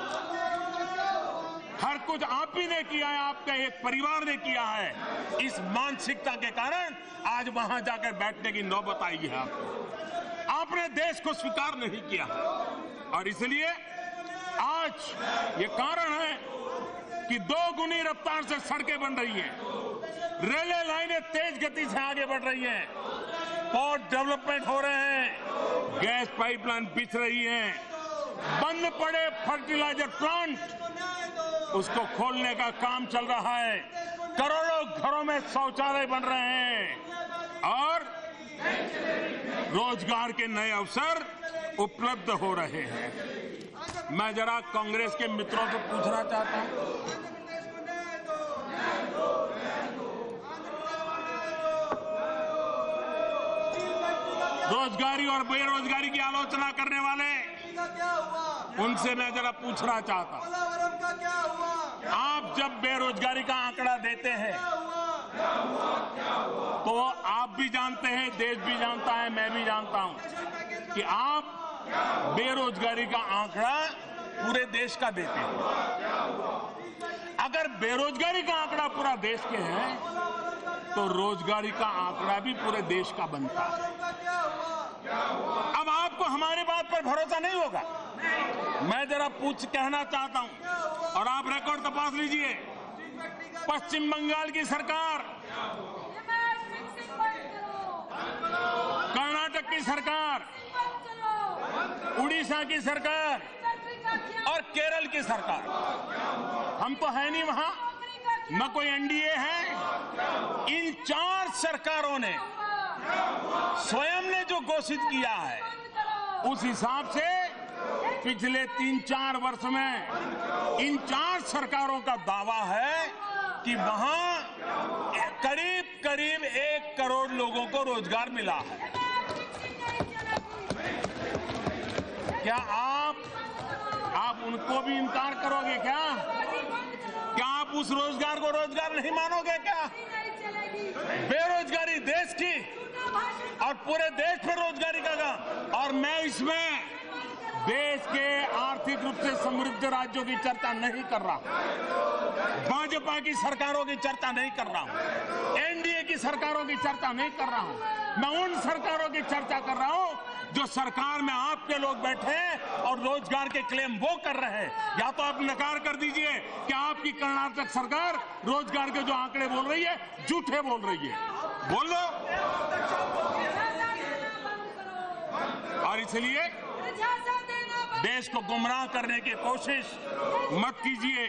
हर कुछ आप ही ने किया है, आपका एक परिवार ने किया है। इस मानसिकता के कारण आज वहां जाकर बैठने की नौबत आई है। आपने देश को स्वीकार नहीं किया और इसलिए आज ये कारण है कि 2 गुनी रफ्तार से सड़कें बन रही हैं, रेलवे लाइनें तेज गति से आगे बढ़ रही हैं, पोर्ट डेवलपमेंट हो रहे हैं, गैस पाइपलाइन बिछ रही हैं, बंद पड़े फर्टिलाइजर प्लांट उसको खोलने का काम चल रहा है, करोड़ों घरों में शौचालय बन रहे हैं और रोजगार के नए अवसर उपलब्ध हो रहे हैं। मैं जरा कांग्रेस के मित्रों से पूछना चाहता हूं, रोजगारी और बेरोजगारी की आलोचना करने वाले, उनसे मैं जरा पूछना चाहता हूं, आप जब बेरोजगारी का आंकड़ा देते हैं तो आप भी जानते हैं, देश भी जानता है, मैं भी जानता हूं कि आप बेरोजगारी का आंकड़ा पूरे देश का देते हैं। अगर बेरोजगारी का आंकड़ा पूरा देश के है तो रोजगारी का आंकड़ा भी पूरे देश का बनता है। अब आपको हमारी बात पर भरोसा नहीं होगा, मैं जरा कहना चाहता हूं और आप रिकॉर्ड तपास लीजिए। पश्चिम बंगाल की सरकार, कर्नाटक की सरकार, उड़ीसा की सरकार और केरल की सरकार, हम तो है नहीं वहां, न कोई एनडीए है। इन 4 सरकारों ने स्वयं ने जो घोषित किया है उस हिसाब से पिछले 3-4 वर्ष में इन 4 सरकारों का दावा है कि वहां करीब 1 करोड़ लोगों को रोजगार मिला है। क्या आप उनको भी इनकार करोगे क्या? क्या आप उस रोजगार को रोजगार नहीं मानोगे क्या? बेरोजगारी देश की और पूरे देश में रोजगारी का काम। और मैं इसमें देश के आर्थिक रूप से समृद्ध राज्यों की चर्चा नहीं कर रहा, भाजपा की सरकारों की चर्चा नहीं कर रहा हूं, एनडीए की सरकारों की चर्चा नहीं कर रहा हूं। मैं उन सरकारों की चर्चा कर रहा हूं जो सरकार में आपके लोग बैठे हैं और रोजगार के क्लेम वो कर रहे हैं। या तो आप नकार कर दीजिए कि आपकी कर्नाटक सरकार रोजगार के जो आंकड़े बोल रही है झूठे बोल रही है, बोल लो। और इसलिए देश को गुमराह करने की कोशिश मत कीजिए।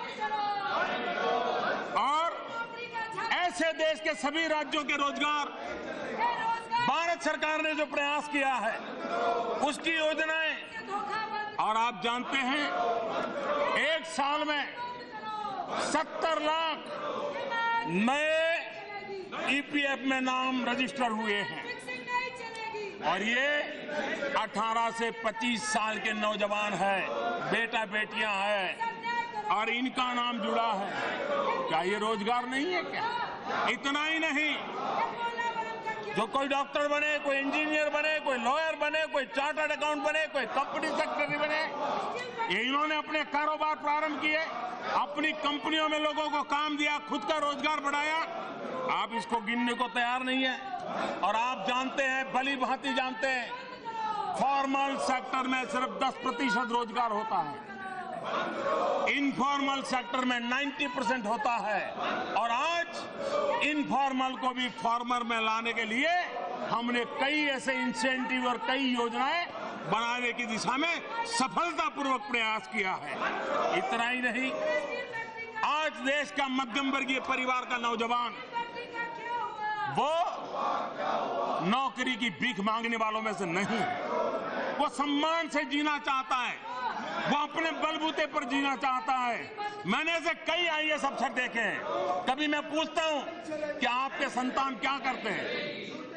और ऐसे देश के सभी राज्यों के रोजगार भारत सरकार ने जो प्रयास किया है उसकी योजनाएं, और आप जानते हैं 1 साल में 70 लाख नए ईपीएफ में नाम रजिस्टर हुए हैं और ये 18 से 25 साल के नौजवान हैं, बेटा बेटियां हैं और इनका नाम जुड़ा है। क्या ये रोजगार नहीं है क्या? इतना ही नहीं, जो कोई डॉक्टर बने, कोई इंजीनियर बने, कोई लॉयर बने, कोई चार्टर्ड अकाउंट बने, कोई कंपनी सेक्रेटरी बने, ये इन्होंने अपने कारोबार प्रारंभ किए, अपनी कंपनियों में लोगों को काम दिया, खुद का रोजगार बढ़ाया। आप इसको गिनने को तैयार नहीं है। और आप जानते हैं, भली भांति जानते हैं, फॉर्मल सेक्टर में सिर्फ 10% रोजगार होता है, इनफॉर्मल सेक्टर में 90% होता है। और आज इनफॉर्मल को भी फॉर्मल में लाने के लिए हमने कई ऐसे इंसेंटिव और कई योजनाएं बनाने की दिशा में सफलतापूर्वक प्रयास किया है। इतना ही नहीं, आज देश का मध्यम वर्गीय परिवार का नौजवान वो नौकरी की भीख मांगने वालों में से नहीं, वो सम्मान से जीना चाहता है, वो अपने बलबूते पर जीना चाहता है। मैंने ऐसे कई आईएएस अफसर देखे हैं। कभी मैं पूछता हूं कि आपके संतान क्या करते हैं,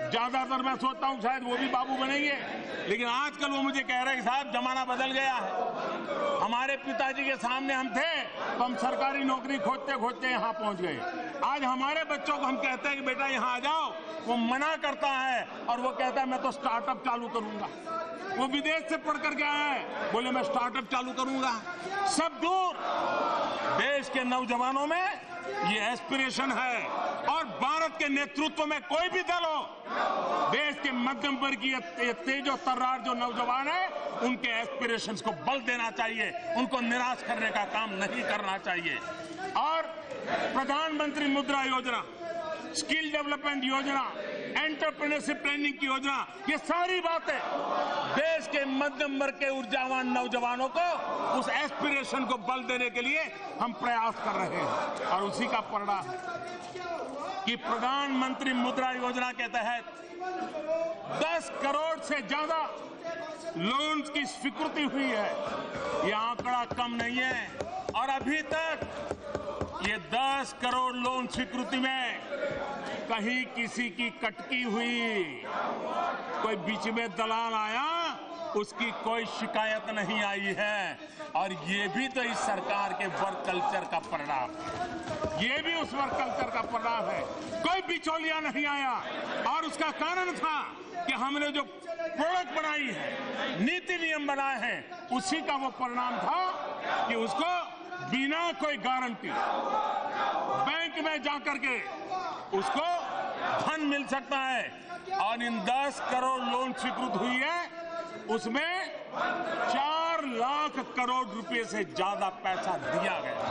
ज्यादातर मैं सोचता हूं शायद वो भी बाबू बनेंगे, लेकिन आजकल वो मुझे कह रहे हैं साहब जमाना बदल गया है। हमारे पिताजी के सामने हम थे तो हम सरकारी नौकरी खोजते खोजते यहाँ पहुंच गए। आज हमारे बच्चों को हम कहते हैं कि बेटा यहाँ आ जाओ, वो मना करता है और वो कहता है मैं तो स्टार्टअप चालू करूंगा। वो विदेश से पढ़ कर के आया है, बोले मैं स्टार्टअप चालू करूंगा। सब दूर। देश के नौजवानों में ये एस्पिरेशन है और भारत के नेतृत्व में कोई भी दल हो, देश के मध्यम वर्ग की तेजो तर्रार जो नौजवान है उनके एस्पिरेशंस को बल देना चाहिए, उनको निराश करने का काम नहीं करना चाहिए। और प्रधानमंत्री मुद्रा योजना, स्किल डेवलपमेंट योजना, एंटरप्रेन्योरशिप ट्रेनिंग की योजना, ये सारी बातें देश के मध्यम वर्ग के ऊर्जावान नौजवानों को उस एस्पिरेशन को बल देने के लिए हम प्रयास कर रहे हैं। और उसी का परिणाम है कि प्रधानमंत्री मुद्रा योजना के तहत 10 करोड़ से ज्यादा लोन की स्वीकृति हुई है। ये आंकड़ा कम नहीं है और अभी तक ये 10 करोड़ लोन स्वीकृति में कहीं किसी की कटकी हुई, कोई बीच में दलाल आया, उसकी कोई शिकायत नहीं आई है। और ये भी तो इस सरकार के वर्क कल्चर का परिणाम है, ये भी उस वर्क कल्चर का परिणाम है। कोई बिचौलिया नहीं आया और उसका कारण था कि हमने जो प्रोडक्ट बनाई है, नीति नियम बनाए हैं, उसी का वो परिणाम था कि उसको बिना कोई गारंटी बैंक में जाकर के उसको धन मिल सकता है। और इन 10 करोड़ लोन स्वीकृत हुई है, उसमें 4 लाख करोड़ रुपए से ज्यादा पैसा दिया गया।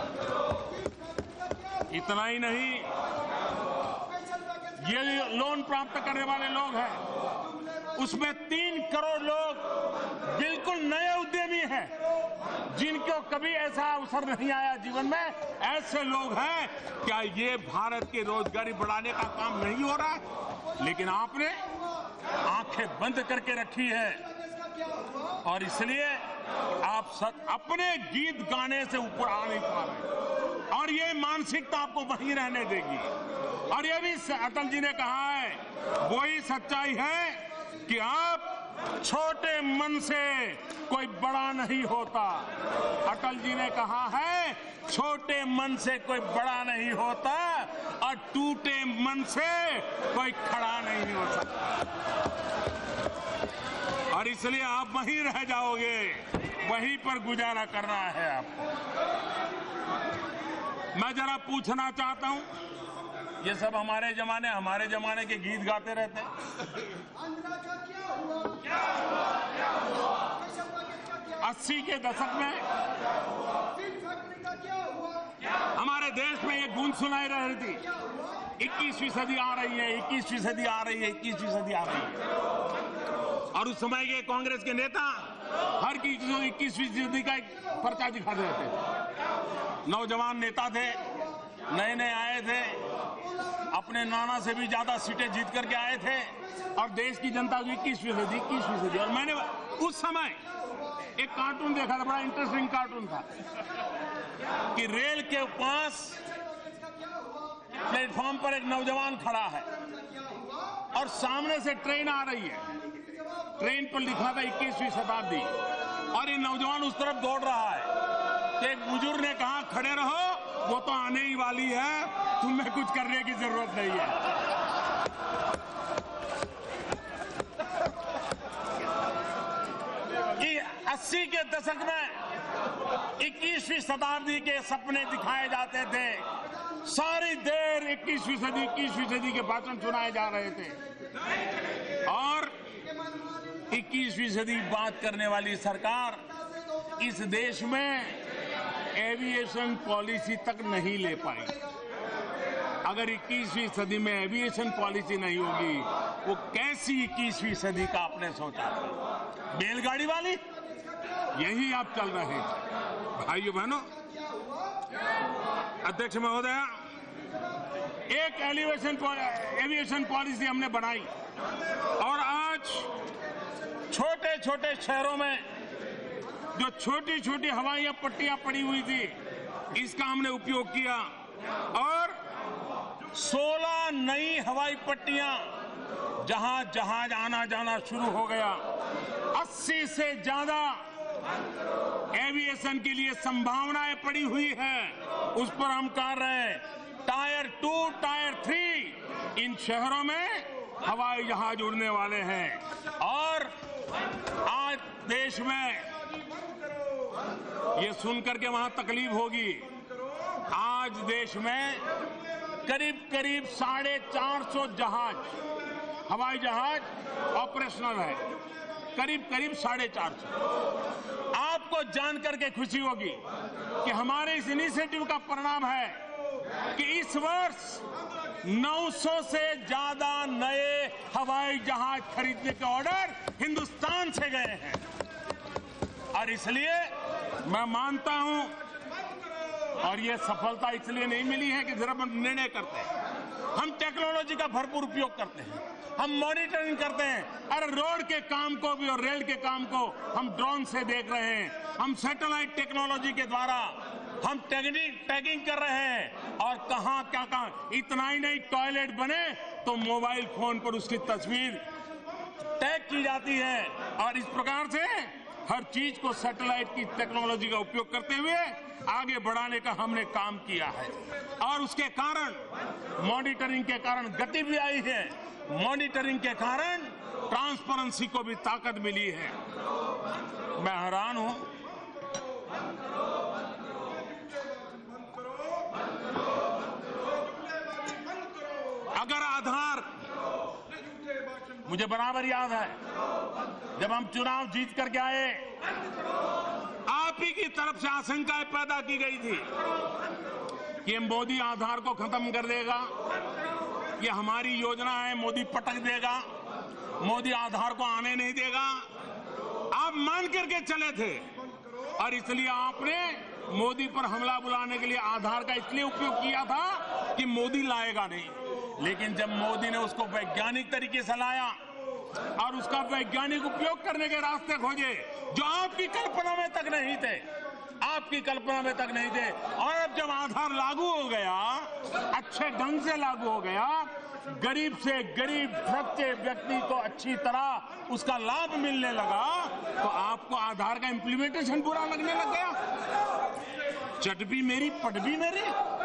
इतना ही नहीं, ये लोन प्राप्त करने वाले लोग हैं, उसमें 3 करोड़ लोग बिल्कुल नए उद्यमी हैं, जिनको कभी ऐसा अवसर नहीं आया जीवन में। ऐसे लोग हैं, क्या ये भारत की रोजगारी बढ़ाने का काम नहीं हो रहा है? लेकिन आपने आंखें बंद करके रखी है और इसलिए आप अपने गीत गाने से ऊपर आ नहीं पा रहे और ये मानसिकता आपको वहीं रहने देगी। और ये भी अटल जी ने कहा है, वही सच्चाई है कि आप छोटे मन से कोई बड़ा नहीं होता। अटल जी ने कहा है, छोटे मन से कोई बड़ा नहीं होता और टूटे मन से कोई खड़ा नहीं हो सकता। और इसलिए आप वहीं रह जाओगे, वहीं पर गुजारा करना है आपको। मैं जरा पूछना चाहता हूं, ये सब हमारे जमाने के गीत गाते रहते हैं। 80 के दशक में हमारे देश में ये गूंज सुनाई रही थी, 21वीं सदी आ रही है, 21वीं सदी आ रही है, 21वीं सदी आ रही है। और उस समय के कांग्रेस के नेता हर की 21वीं सदी का एक पर्चा दिखाते रहते। नौजवान नेता थे, नए नए आए थे, अपने नाना से भी ज्यादा सीटें जीत करके आए थे और देश की जनता को 21वीं सदी। और मैंने उस समय एक कार्टून देखा था, बड़ा इंटरेस्टिंग कार्टून था कि रेल के पास प्लेटफॉर्म पर एक नौजवान खड़ा है और सामने से ट्रेन आ रही है। ट्रेन पर लिखा था 21वीं शताब्दी और ये नौजवान उस तरफ दौड़ रहा है। तो एक बुजुर्ग ने कहा, खड़े रहो, वो तो आने ही वाली है, तुम्हें कुछ करने की जरूरत नहीं है। कि 80 के दशक में 21वीं शताब्दी के सपने दिखाए जाते थे, सारी देर 21वीं सदी के भाषण सुनाए जा रहे थे और 21वीं सदी बात करने वाली सरकार इस देश में एविएशन पॉलिसी तक नहीं ले पाई। अगर 21वीं सदी में एविएशन पॉलिसी नहीं होगी, वो कैसी 21वीं सदी का आपने सोचा था? बैलगाड़ी वाली? यही आप चल रहे हैं। भाइयों बहनों, अध्यक्ष महोदय, एक एविएशन पॉलिसी हमने बनाई और आज छोटे छोटे शहरों में जो छोटी छोटी हवाई पट्टियां पड़ी हुई थी, इसका हमने उपयोग किया और 16 नई हवाई पट्टियां जहां जहाज आना जाना शुरू हो गया, 80 से ज्यादा एविएशन के लिए संभावनाएं पड़ी हुई है, उस पर हम कर रहे हैं। टायर 2, टायर 3 इन शहरों में हवाई जहाज उड़ने वाले हैं। और आज देश में ये सुनकर के वहां तकलीफ होगी, आज देश में करीब करीब 450 जहाज, हवाई जहाज ऑपरेशनल है, करीब करीब 450। आपको जानकर के खुशी होगी कि हमारे इस इनिशिएटिव का परिणाम है कि इस वर्ष 900 से ज्यादा नए हवाई जहाज खरीदने के ऑर्डर हिंदुस्तान से गए हैं। और इसलिए मैं मानता हूं, और ये सफलता इसलिए नहीं मिली है कि सिर्फ हम निर्णय करते हैं, हम टेक्नोलॉजी का भरपूर उपयोग करते हैं, हम मॉनिटरिंग करते हैं। अरे रोड के काम को भी और रेल के काम को हम ड्रोन से देख रहे हैं, हम सैटेलाइट टेक्नोलॉजी के द्वारा हम टैगिंग कर रहे हैं। और कहां क्या कहां, इतना ही नहीं, टॉयलेट बने तो मोबाइल फोन पर उसकी तस्वीर टैग की जाती है। और इस प्रकार से हर चीज को सैटेलाइट की टेक्नोलॉजी का उपयोग करते हुए आगे बढ़ाने का हमने काम किया है। और उसके कारण, मॉनिटरिंग के कारण गति भी आई है, मॉनिटरिंग के कारण ट्रांसपेरेंसी को भी ताकत मिली है। मैं हैरान हूं, अगर आधार, मुझे बराबर याद है जब हम चुनाव जीत करके आए, आप ही की तरफ से आशंकाएं पैदा की गई थी कि मोदी आधार को खत्म कर देगा, ये हमारी योजना है, मोदी पटक देगा, मोदी आधार को आने नहीं देगा। आप मान करके चले थे और इसलिए आपने मोदी पर हमला बुलाने के लिए आधार का इसलिए उपयोग किया था कि मोदी लाएगा नहीं। लेकिन जब मोदी ने उसको वैज्ञानिक तरीके से लाया और उसका वैज्ञानिक उपयोग करने के रास्ते खोजे जो आपकी कल्पना में तक नहीं थे, आपकी कल्पना में तक नहीं थे, और अब जब आधार लागू हो गया, अच्छे ढंग से लागू हो गया, गरीब से गरीब प्रत्येक व्यक्ति को अच्छी तरह उसका लाभ मिलने लगा, तो आपको आधार का इंप्लीमेंटेशन बुरा लगने लग गया। चट भी मेरी पट भी मेरी,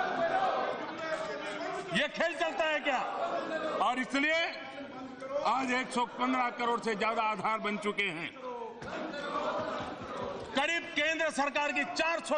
ये खेल चलता है क्या? और इसलिए आज 115 करोड़ से ज्यादा आधार बन चुके हैं। करीब केंद्र सरकार की 400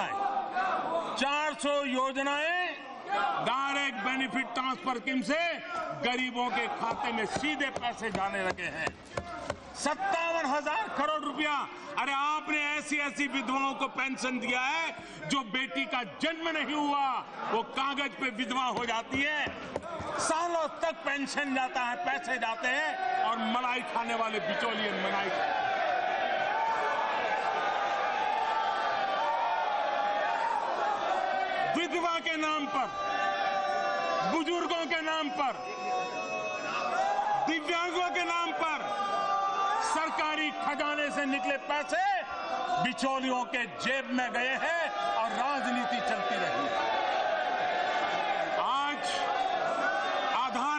योजनाएं डायरेक्ट बेनिफिट ट्रांसफर स्कीम से गरीबों के खाते में सीधे पैसे जाने लगे हैं। 57,000 करोड़ रुपया। अरे आपने ऐसी ऐसी विधवाओं को पेंशन दिया है जो बेटी का जन्म नहीं हुआ वो कागज पे विधवा हो जाती है, सालों तक पेंशन जाता है, पैसे जाते हैं, और मलाई खाने वाले बिचौलिए मलाई। विधवा के नाम पर, बुजुर्गों के नाम पर, दिव्यांगों के नाम पर सरकारी खजाने से निकले पैसे बिचौलियों के जेब में गए हैं और राजनीति चलती रही। आज आधार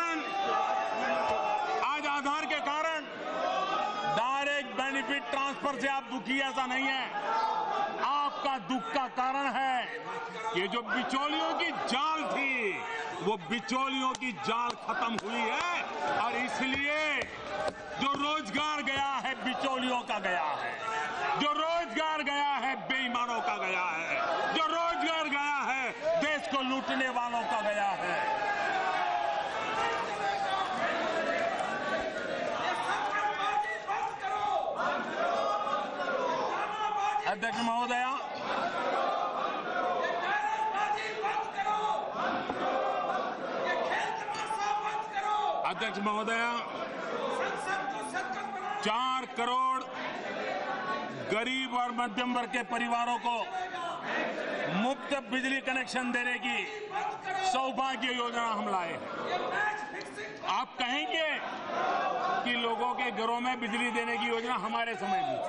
के कारण डायरेक्ट बेनिफिट ट्रांसफर से आप दुखी, ऐसा नहीं है। आपका दुख का कारण है ये जो बिचौलियों की जाल थी, वो बिचौलियों की जाल खत्म हुई है, और इसलिए जो रोजगार गया है बिचौलियों का गया है, जो रोजगार गया है बेईमानों का गया है, जो रोजगार गया है देश को लूटने वालों का गया है। अध्यक्ष महोदया, अध्यक्ष महोदया, 4 करोड़ गरीब और मध्यम वर्ग के परिवारों को मुफ्त बिजली कनेक्शन देने की सौभाग्य योजना हम लाए हैं। आप कहेंगे कि लोगों के घरों में बिजली देने की योजना हमारे समय में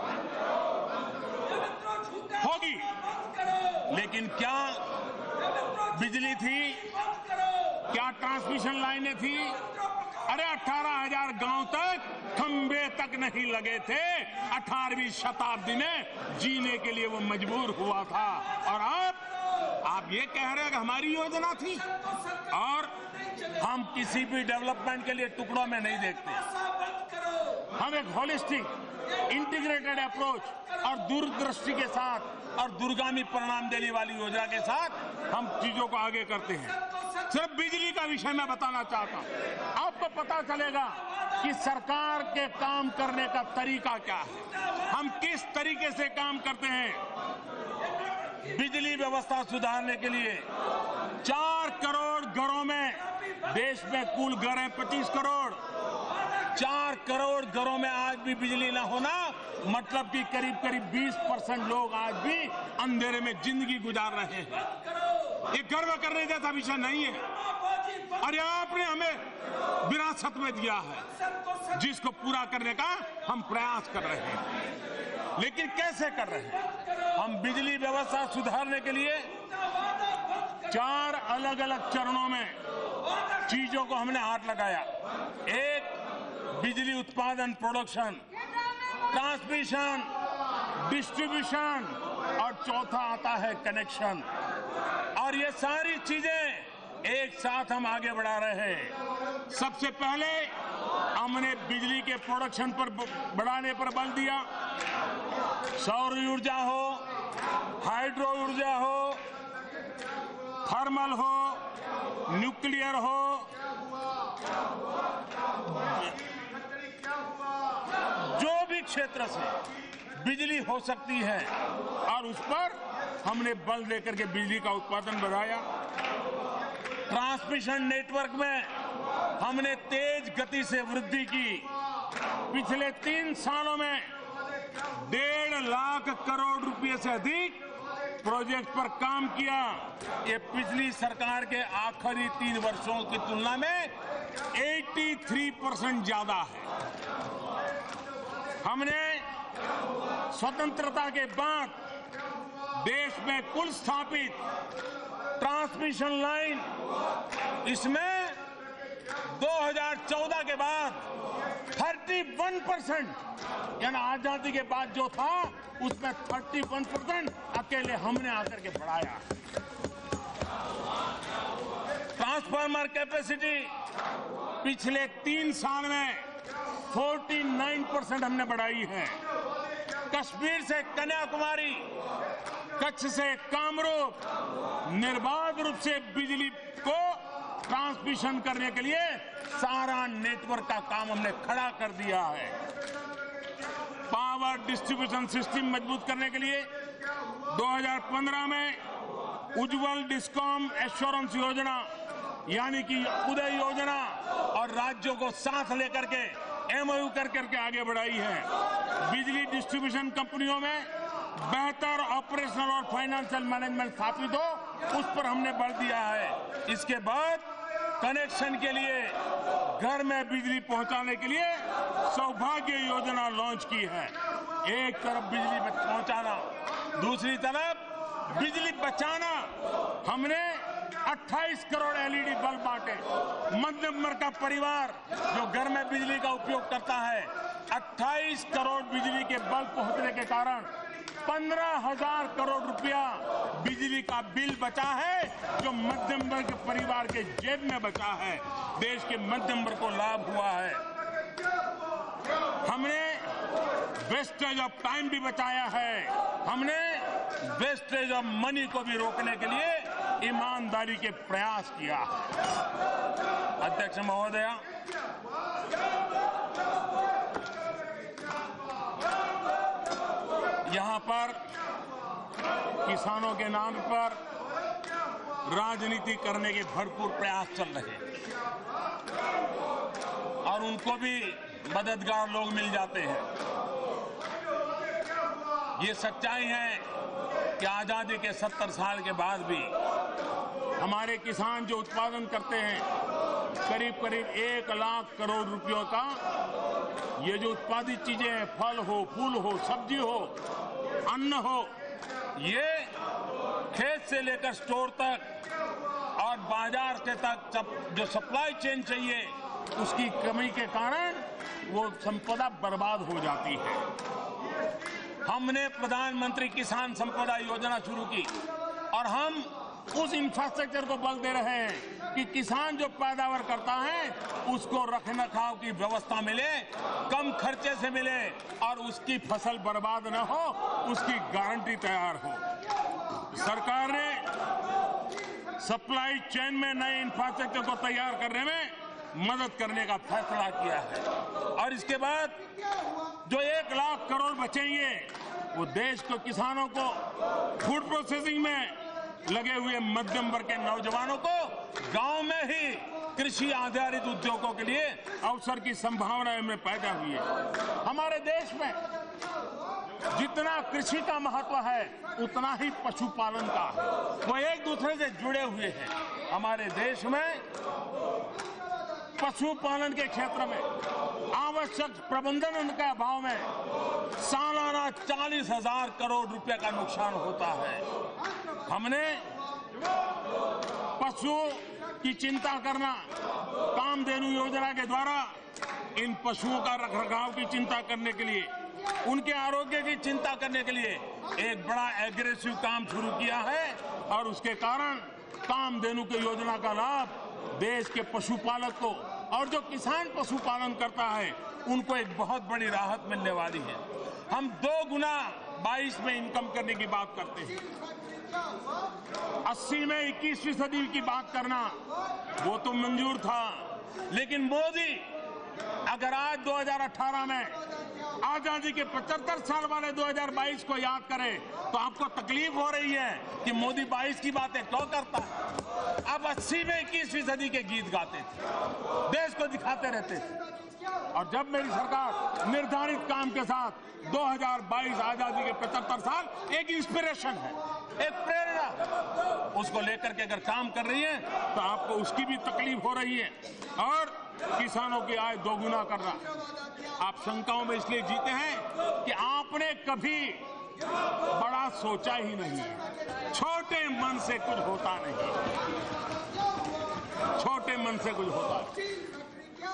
होगी, लेकिन क्या बिजली थी, क्या ट्रांसमिशन लाइनें थी, अरे 18,000 गांव तक खंबे तक नहीं लगे थे। 18वीं शताब्दी में जीने के लिए वो मजबूर हुआ था। और अब आप ये कह रहे हैं कि हमारी योजना थी। और हम किसी भी डेवलपमेंट के लिए टुकड़ों में नहीं देखते। हम एक होलिस्टिक इंटीग्रेटेड अप्रोच और दूरदृष्टि के साथ और दूरगामी परिणाम देने वाली योजना के साथ हम चीजों को आगे करते हैं। सिर्फ बिजली का विषय मैं बताना चाहता हूं, आपको पता चलेगा कि सरकार के काम करने का तरीका क्या है, हम किस तरीके से काम करते हैं। बिजली व्यवस्था सुधारने के लिए 4 करोड़ घरों में, देश में कुल घर हैं 25 करोड़, 4 करोड़ घरों में आज भी बिजली न होना मतलब कि करीब करीब 20% लोग आज भी अंधेरे में जिंदगी गुजार रहे हैं। ये गर्व करने जैसा विषय नहीं है और यह आपने हमें विरासत में दिया है, जिसको पूरा करने का हम प्रयास कर रहे हैं। लेकिन कैसे कर रहे हैं? हम बिजली व्यवस्था सुधारने के लिए 4 अलग अलग चरणों में चीजों को हमने हाथ लगाया। एक, बिजली उत्पादन प्रोडक्शन, ट्रांसमिशन, डिस्ट्रीब्यूशन और चौथा आता है कनेक्शन। और ये सारी चीजें एक साथ हम आगे बढ़ा रहे हैं। सबसे पहले हमने बिजली के प्रोडक्शन पर बढ़ाने पर बल दिया। सौर ऊर्जा हो, हाइड्रो ऊर्जा हो, थर्मल हो, न्यूक्लियर हो, जो भी क्षेत्र से बिजली हो सकती है और उस पर हमने बल देकर के बिजली का उत्पादन बढ़ाया। ट्रांसमिशन नेटवर्क में हमने तेज गति से वृद्धि की। पिछले 3 सालों में 1.5 लाख करोड़ रुपए से अधिक प्रोजेक्ट पर काम किया। ये पिछली सरकार के आखिरी 3 वर्षों की तुलना में 83% ज्यादा है। हमने स्वतंत्रता के बाद देश में कुल स्थापित ट्रांसमिशन लाइन, इसमें 2014 के बाद 31%, यानी आजादी के बाद जो था उसमें 31% अकेले हमने आकर के बढ़ाया। ट्रांसफार्मर कैपेसिटी पिछले 3 साल में 49% हमने बढ़ाई है। कश्मीर से कन्याकुमारी, कच्छ से कामरूप निर्बाध रूप से बिजली को ट्रांसमिशन करने के लिए सारा नेटवर्क का काम हमने खड़ा कर दिया है। पावर डिस्ट्रीब्यूशन सिस्टम मजबूत करने के लिए 2015 में उज्ज्वल डिस्कॉम एश्योरेंस योजना यानी कि उदय योजना और राज्यों को साथ लेकर के एमओयू करके आगे बढ़ाई है। बिजली डिस्ट्रीब्यूशन कंपनियों में बेहतर ऑपरेशनल और फाइनेंशियल मैनेजमेंट स्थापित हो, उस पर हमने बल दिया है। इसके बाद कनेक्शन के लिए, घर में बिजली पहुंचाने के लिए सौभाग्य योजना लॉन्च की है। एक तरफ बिजली पहुंचाना, दूसरी तरफ बिजली बचाना। हमने 28 करोड़ एलईडी बल्ब बांटे। मध्यम वर्ग का परिवार जो घर में बिजली का उपयोग करता है, 28 करोड़ बिजली के बल्ब पहुंचने के कारण 15,000 करोड़ रुपया बिजली का बिल बचा है, जो मध्यम वर्ग के परिवार के जेब में बचा है। देश के मध्यम वर्ग को लाभ हुआ है। हमने वेस्टेज ऑफ टाइम भी बचाया है। हमने वेस्टेज ऑफ मनी को भी रोकने के लिए ईमानदारी के प्रयास किया है। अध्यक्ष महोदया, यहाँ पर किसानों के नाम पर राजनीति करने के भरपूर प्रयास चल रहे हैं और उनको भी मददगार लोग मिल जाते हैं। ये सच्चाई है कि आजादी के 70 साल के बाद भी हमारे किसान जो उत्पादन करते हैं, करीब करीब 1 लाख करोड़ रुपयों का ये जो उत्पादित चीजें हैं, फल हो, फूल हो, सब्जी हो, अन्न हो, ये खेत से लेकर स्टोर तक और बाजार के तक जो सप्लाई चेन चाहिए, उसकी कमी के कारण वो संपदा बर्बाद हो जाती है। हमने प्रधानमंत्री किसान संपदा योजना शुरू की और हम उस इंफ्रास्ट्रक्चर को बल दे रहे हैं कि किसान जो पैदावार करता है उसको रखरखाव की व्यवस्था मिले, कम खर्चे से मिले और उसकी फसल बर्बाद न हो, उसकी गारंटी तैयार हो। सरकार ने सप्लाई चेन में नए इंफ्रास्ट्रक्चर को तैयार करने में मदद करने का फैसला किया है और इसके बाद जो 1 लाख करोड़ बचेंगे वो देश को, किसानों को, फूड प्रोसेसिंग में लगे हुए मध्यम वर्ग के नौजवानों को गांव में ही कृषि आधारित उद्योगों के लिए अवसर की संभावनाएं में पैदा हुई है। हमारे देश में जितना कृषि का महत्व है उतना ही पशुपालन का है, वो एक दूसरे से जुड़े हुए हैं। हमारे देश में पशुपालन के क्षेत्र में आवश्यक प्रबंधन के अभाव में सालाना 40,000 करोड़ रुपए का नुकसान होता है। हमने पशु की चिंता करना, कामधेनु योजना के द्वारा इन पशुओं का रखरखाव की चिंता करने के लिए, उनके आरोग्य की चिंता करने के लिए एक बड़ा एग्रेसिव काम शुरू किया है और उसके कारण कामधेनु की योजना का लाभ देश के पशुपालक को और जो किसान पशुपालन करता है उनको एक बहुत बड़ी राहत मिलने वाली है। हम 2 गुना 22 में इनकम करने की बात करते हैं। 80 में 21वीं सदी की बात करना वो तो मंजूर था, लेकिन मोदी अगर आज 2018 में आजादी के 75 साल वाले 2022 को याद करें तो आपको तकलीफ हो रही है कि मोदी 22 की बातें क्यों करता है। अब 80 में 21वीं सदी के गीत गाते थे, देश को दिखाते रहते थे और जब मेरी सरकार निर्धारित काम के साथ 2022 आजादी के 75 साल एक इंस्पिरेशन है, एक प्रेरणा है, उसको लेकर के अगर काम कर रही है तो आपको उसकी भी तकलीफ हो रही है और किसानों की आय 2 गुना करना। आप शंकाओं में इसलिए जीते हैं कि आपने कभी बड़ा सोचा ही नहीं, छोटे मन से कुछ होता नहीं, छोटे मन से कुछ होता नहीं।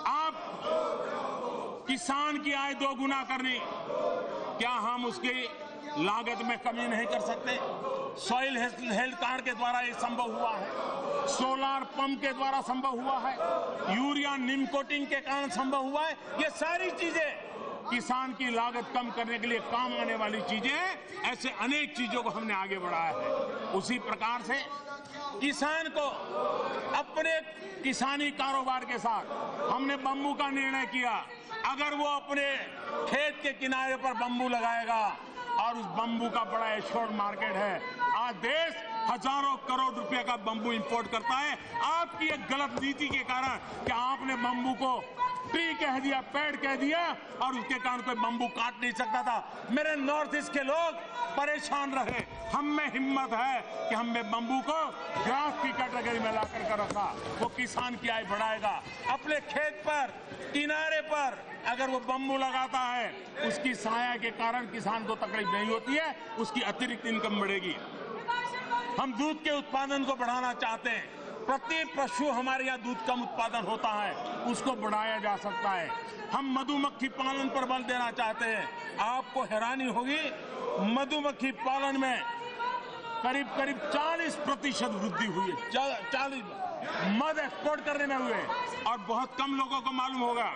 आप किसान की आय 2 गुना करनी, क्या हम उसकी लागत में कमी नहीं कर सकते? सॉइल हेल्थ कार्ड के द्वारा ये संभव हुआ है, सोलार पंप के द्वारा संभव हुआ है, यूरिया नीम कोटिंग के कारण संभव हुआ है। ये सारी चीजें किसान की लागत कम करने के लिए काम आने वाली चीजें हैं। ऐसे अनेक चीजों को हमने आगे बढ़ाया है। उसी प्रकार से किसान को अपने किसानी कारोबार के साथ हमने बम्बू का निर्णय किया। अगर वो अपने खेत के किनारे पर बम्बू लगाएगा और उस बम्बू का बड़ा एश्योर्ड मार्केट है, आज देश हजारों करोड़ रुपए का बम्बू इंपोर्ट करता है। आपकी एक गलत नीति के कारण कि आपने बम्बू को ट्री कह दिया, पेड़ कह दिया और उसके कारण कोई बम्बू काट नहीं सकता था। मेरे नॉर्थ ईस्ट के लोग परेशान रहे। हम में हिम्मत है कि हमने बम्बू को ग्रास की कैटेगरी में ला कर रखा। वो किसान की आय बढ़ाएगा। अपने खेत पर किनारे पर अगर वो बम्बू लगाता है, उसकी साया के कारण किसान को तकलीफ नहीं होती है, उसकी अतिरिक्त इनकम बढ़ेगी। हम दूध के उत्पादन को बढ़ाना चाहते हैं। प्रति पशु हमारे यहाँ दूध कम उत्पादन होता है, उसको बढ़ाया जा सकता है। हम मधुमक्खी पालन पर बल देना चाहते हैं। आपको हैरानी होगी, मधुमक्खी पालन में करीब 40% वृद्धि हुई है। 40 मध एक्सपोर्ट करने में हुए और बहुत कम लोगों को मालूम होगा।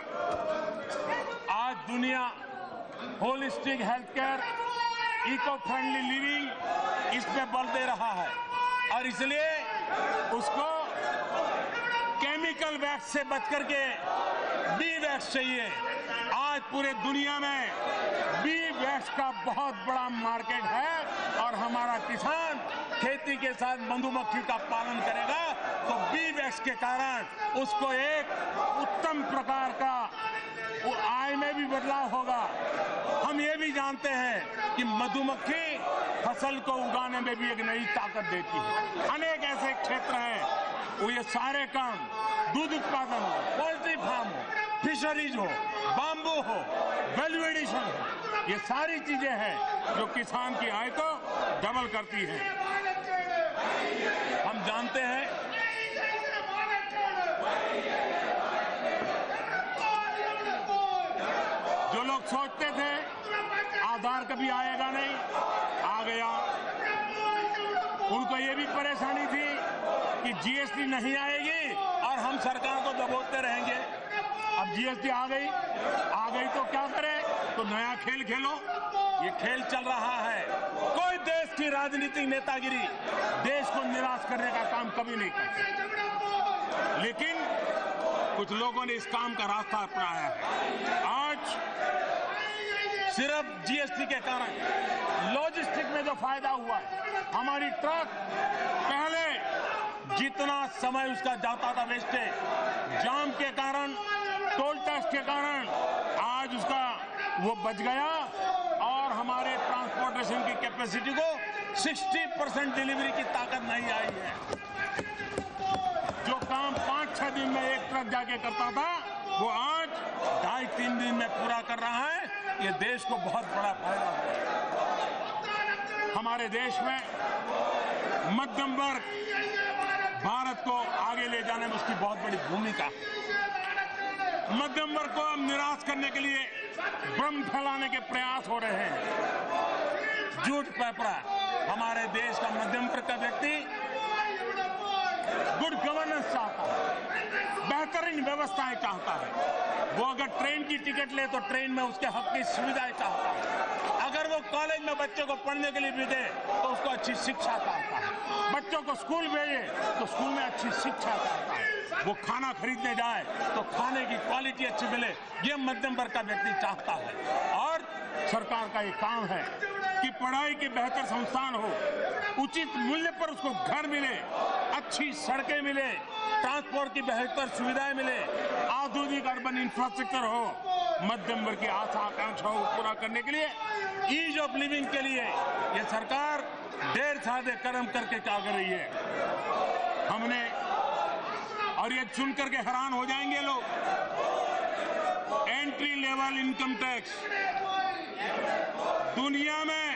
आज दुनिया holistic health care, eco friendly living, इस पे बल दे रहा है और इसलिए उसको केमिकल वैक्स से बच करके बी वैक्स चाहिए। आज पूरे दुनिया में बी वैक्स का बहुत बड़ा मार्केट है और हमारा किसान खेती के साथ मधुमक्खी का पालन करेगा तो बी वैक्स के कारण उसको एक उत्तम प्रकार का आय में भी बदलाव होगा। हम ये भी जानते हैं कि मधुमक्खी फसल को उगाने में भी एक नई ताकत देती है। अनेक ऐसे क्षेत्र हैं वो ये सारे काम, दूध उत्पादन हो, पोल्ट्री फार्म हो, फिशरीज हो, बाम्बू हो, वैल्यू एडिशन हो, ये सारी चीजें हैं जो किसान की आय को डबल करती हैं। हम जानते हैं सोचते थे आधार कभी आएगा नहीं, आ गया। उनको ये भी परेशानी थी कि जीएसटी नहीं आएगी और हम सरकार को दबोचते रहेंगे। अब जीएसटी आ गई तो क्या करें? तो नया खेल खेलो। ये खेल चल रहा है। कोई देश की राजनीतिक नेतागिरी देश को निराश करने का काम कभी नहीं करती, लेकिन कुछ लोगों ने इस काम का रास्ता अपनाया है। आज सिर्फ जीएसटी के कारण लॉजिस्टिक में जो फायदा हुआ है, हमारी ट्रक पहले जितना समय उसका जाता था वेस्टेज, जाम के कारण, टोल टैक्स के कारण, आज उसका वो बच गया और हमारे ट्रांसपोर्टेशन की कैपेसिटी को 60% डिलीवरी की ताकत नहीं आई है। जो काम 5-6 दिन में एक ट्रक जाके करता था, वो आज 2.5-3 दिन में पूरा कर रहा है। ये देश को बहुत बड़ा फायदा है। हमारे देश में मध्यम वर्ग भारत को आगे ले जाने में उसकी बहुत बड़ी भूमिका है। मध्यम वर्ग को अब निराश करने के लिए भ्रम फैलाने के प्रयास हो रहे हैं, झूठ पैपरा। हमारे देश का मध्यम वर्ग का व्यक्ति गुड गवर्नेंस चाहता है, बेहतरीन व्यवस्थाएं चाहता है। वो अगर ट्रेन की टिकट ले तो ट्रेन में उसके हक की सुविधाएं चाहता है। अगर वो कॉलेज में बच्चों को पढ़ने के लिए भेजे तो उसको अच्छी शिक्षा चाहता है। बच्चों को स्कूल भेजे तो स्कूल में अच्छी शिक्षा चाहता है। वो खाना खरीदने जाए तो खाने की क्वालिटी अच्छी मिले, ये मध्यम वर्ग का व्यक्ति चाहता है। और सरकार का ये काम है कि पढ़ाई के बेहतर संस्थान हो, उचित मूल्य पर उसको घर मिले, अच्छी सड़कें मिले, ट्रांसपोर्ट की बेहतर सुविधाएं मिले, आधुनिक अर्बन इंफ्रास्ट्रक्चर हो। मध्यम वर्ग की आशा आकांक्षाओं को पूरा करने के लिए, ईज ऑफ लिविंग के लिए ये सरकार ढेर सारे कदम करके क्या कर रही है। हमने, और ये सुन करके हैरान हो जाएंगे लोग, एंट्री लेवल इनकम टैक्स दुनिया में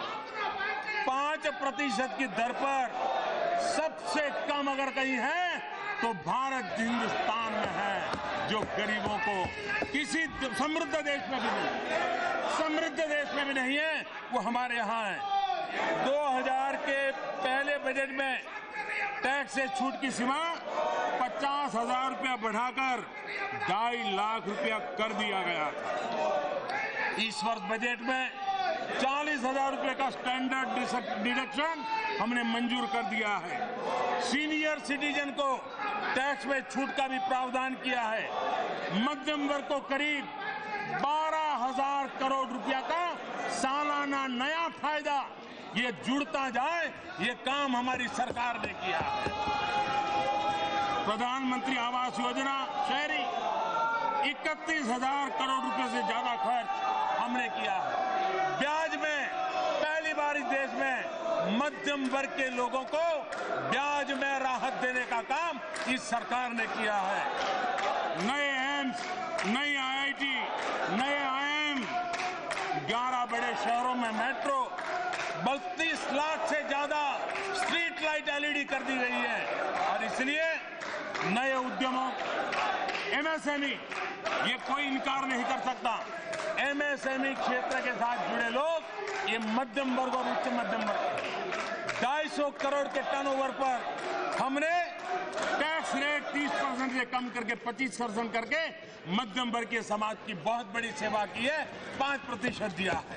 5% की दर पर सबसे कम अगर कहीं है तो भारत हिंदुस्तान में है, जो गरीबों को किसी समृद्ध देश में भी नहीं, समृद्ध देश में भी नहीं है, वो हमारे यहाँ है। 2000 के पहले बजट में टैक्स से छूट की सीमा 50,000 रुपया बढ़ाकर 2.5 लाख रुपया कर दिया गया था। इस वर्ष बजट में 40,000 रुपये का स्टैंडर्ड डिडक्शन हमने मंजूर कर दिया है। सीनियर सिटीजन को टैक्स में छूट का भी प्रावधान किया है। मध्यम वर्ग को करीब 12,000 करोड़ रुपया का सालाना नया फायदा ये जुड़ता जाए, ये काम हमारी सरकार ने किया है। प्रधानमंत्री आवास योजना शहरी 31,000 करोड़ रुपए से ज्यादा खर्च हमने किया है। ब्याज में पहली बार इस देश में मध्यम वर्ग के लोगों को ब्याज में राहत देने का काम इस सरकार ने किया है। नए एम्स, नई आईआईटी, नए आईएम, 11 बड़े शहरों में मेट्रो, 32 लाख से ज्यादा स्ट्रीट लाइट एलईडी कर दी गई है। और इसलिए नए उद्यमों, एमएसएमई, ये कोई इनकार नहीं कर सकता। एमएसएमई क्षेत्र के साथ जुड़े लोग ये मध्यम वर्ग और उच्च मध्यम वर्ग, 250 करोड़ के टर्नओवर पर हमने टैक्स रेट 30% से कम करके 25% करके मध्यम वर्ग के समाज की बहुत बड़ी सेवा की है, 5% दिया है।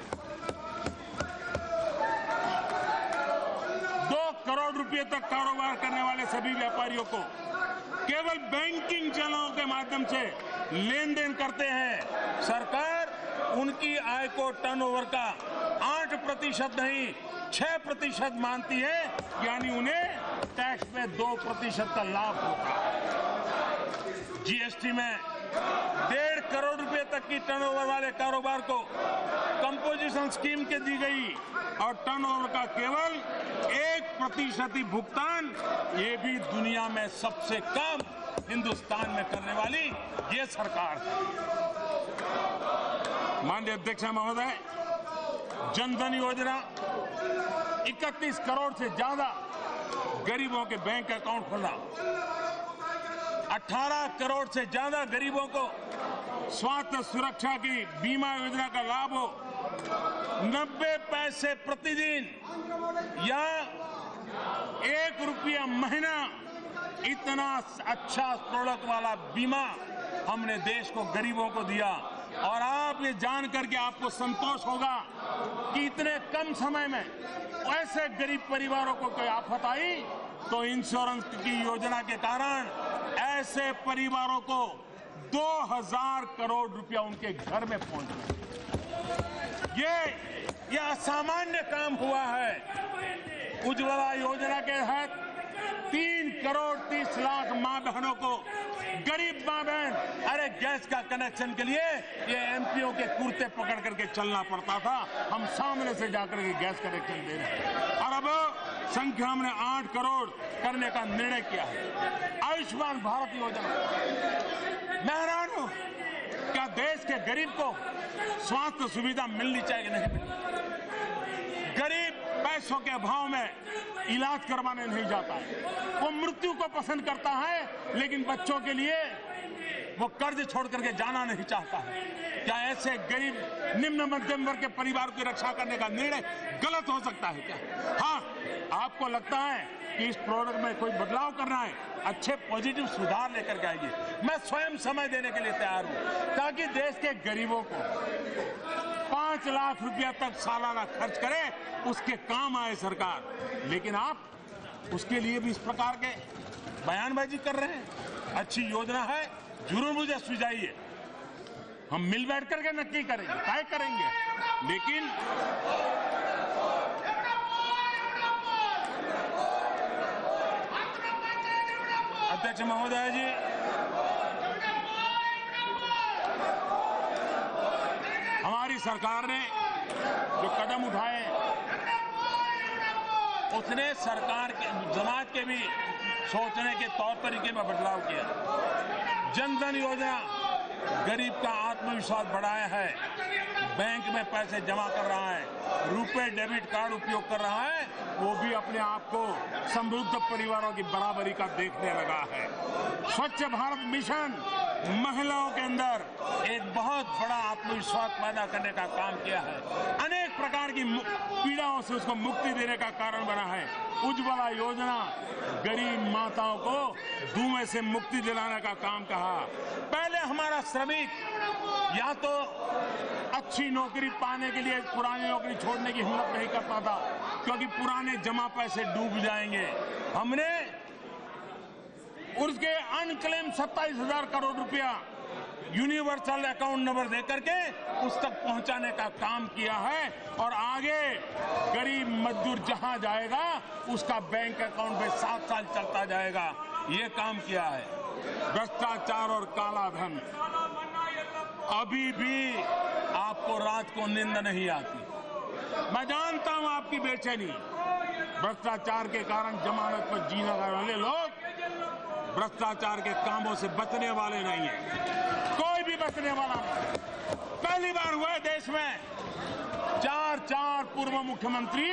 2 करोड़ रुपए तक कारोबार करने वाले सभी व्यापारियों को केवल बैंकिंग चैनलों के माध्यम से लेन देन करते हैं। सरकार उनकी आय को टर्नओवर का 8% नहीं 6% मानती है, यानी उन्हें टैक्स में 2% का लाभ होता है। जीएसटी में 1.5 करोड़ रुपए तक की टर्नओवर वाले कारोबार को कंपोजिशन स्कीम के दी गई और टर्नओवर का केवल 1% ही भुगतान, ये भी दुनिया में सबसे कम हिंदुस्तान में करने वाली ये सरकार है। माननीय अध्यक्ष महोदय, जनधन योजना 31 करोड़ से ज्यादा गरीबों के बैंक अकाउंट खोला, 18 करोड़ से ज्यादा गरीबों को स्वास्थ्य सुरक्षा की बीमा योजना का लाभ हो, 90 पैसे प्रतिदिन या 1 रुपया महीना, इतना अच्छा प्रोडक्ट वाला बीमा हमने देश को, गरीबों को दिया। और आप ये जान करके आपको संतोष होगा कि इतने कम समय में ऐसे गरीब परिवारों को कोई आफत आई तो इंश्योरेंस की योजना के कारण ऐसे परिवारों को 2000 करोड़ रुपया उनके घर में पहुंच गया। ये असामान्य काम हुआ है। उज्ज्वला योजना के तहत 3 करोड़ 30 लाख मां बहनों को, गरीब मां बहन, अरे गैस का कनेक्शन के लिए ये एमपीओ के कुर्ते पकड़ करके चलना पड़ता था, हम सामने से जाकर के गैस कनेक्शन दे रहे हैं। और अब संख्या हमने 8 करोड़ करने का निर्णय किया है। आयुष्मान भारत योजना, मैं हैरान हूं, क्या देश के गरीब को स्वास्थ्य सुविधा मिलनी चाहिए? नहीं, गरीब पैसों के अभाव में इलाज करवाने नहीं जाता है, वो मृत्यु को पसंद करता है, लेकिन बच्चों के लिए वो कर्ज छोड़ करके जाना नहीं चाहता है। क्या ऐसे गरीब निम्न मध्यम वर्ग के परिवार की रक्षा करने का निर्णय गलत हो सकता है क्या? हाँ, आपको लगता है कि इस प्रोडक्ट में कोई बदलाव करना है, अच्छे पॉजिटिव सुधार लेकर के आइए। मैं स्वयं समय देने के लिए तैयार हूं ताकि देश के गरीबों को 5 लाख रुपया तक सालाना खर्च करे, उसके काम आए सरकार। लेकिन आप उसके लिए भी इस प्रकार के बयानबाजी कर रहे हैं। अच्छी योजना है, जरूर मुझे सुझाइए, हम मिल बैठ करके नक्की करेंगे, तय करेंगे। लेकिन अध्यक्ष महोदय जी, हमारी सरकार ने जो कदम उठाए उसने सरकार के, समाज के भी सोचने के तौर तरीके में बदलाव किया। जन धन योजना गरीब का आत्मविश्वास बढ़ाया है, बैंक में पैसे जमा कर रहा है, रुपए डेबिट कार्ड उपयोग कर रहा है, वो भी अपने आप को समृद्ध परिवारों की बराबरी का देखने लगा है। स्वच्छ भारत मिशन महिलाओं के अंदर एक बहुत बड़ा आत्मविश्वास पैदा करने का काम किया है, अनेक प्रकार की पीड़ाओं से उसको मुक्ति देने का कारण बना है। उज्ज्वला योजना गरीब माताओं को धुएं से मुक्ति दिलाने का काम कहा। पहले हमारा श्रमिक या तो अच्छी नौकरी पाने के लिए पुरानी नौकरी छोड़ने की हिम्मत नहीं करता था, क्योंकि पुराने जमा पैसे डूब जाएंगे। हमने उसके अनक्लेम 27,000 करोड़ रुपया यूनिवर्सल अकाउंट नंबर देकर के उस तक पहुंचाने का काम किया है। और आगे गरीब मजदूर जहां जाएगा उसका बैंक अकाउंट में 7 साल चलता जाएगा, ये काम किया है। भ्रष्टाचार और काला धन, अभी भी आपको रात को नींद नहीं आती। मैं जानता हूं आपकी बेचैनी। भ्रष्टाचार के कारण जमानत पर जीने वाले लोग भ्रष्टाचार के कामों से बचने वाले नहीं है, कोई भी बचने वाला नहीं। पहली बार हुआ है देश में 4 पूर्व मुख्यमंत्री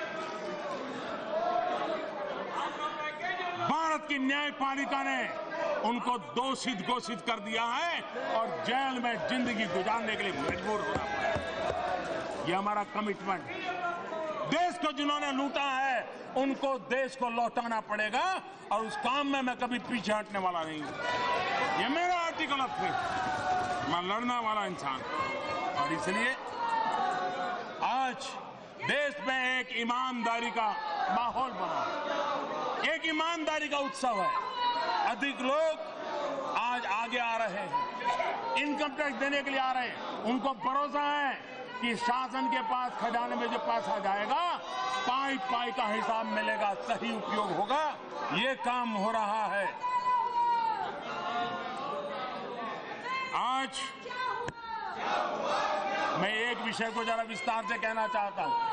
भारत की न्यायपालिका ने उनको दोषी घोषित कर दिया है और जेल में जिंदगी गुजारने के लिए मजबूर होना पड़ा। ये हमारा कमिटमेंट, देश को जिन्होंने लूटा है उनको देश को लौटाना पड़ेगा और उस काम में मैं कभी पीछे हटने वाला नहीं हूं। ये मेरा आर्टिकल ऑफ फेथ, मैं लड़ने वाला इंसान। और इसलिए आज देश में एक ईमानदारी का माहौल बना, एक ईमानदारी का उत्सव है। अधिक लोग आज आगे आ रहे हैं, इनकम टैक्स देने के लिए आ रहे हैं। उनको भरोसा है कि शासन के पास खजाने में जो पैसा जाएगा पाई पाई का हिसाब मिलेगा, सही उपयोग होगा। ये काम हो रहा है। आज मैं एक विषय को जरा विस्तार से कहना चाहता हूं।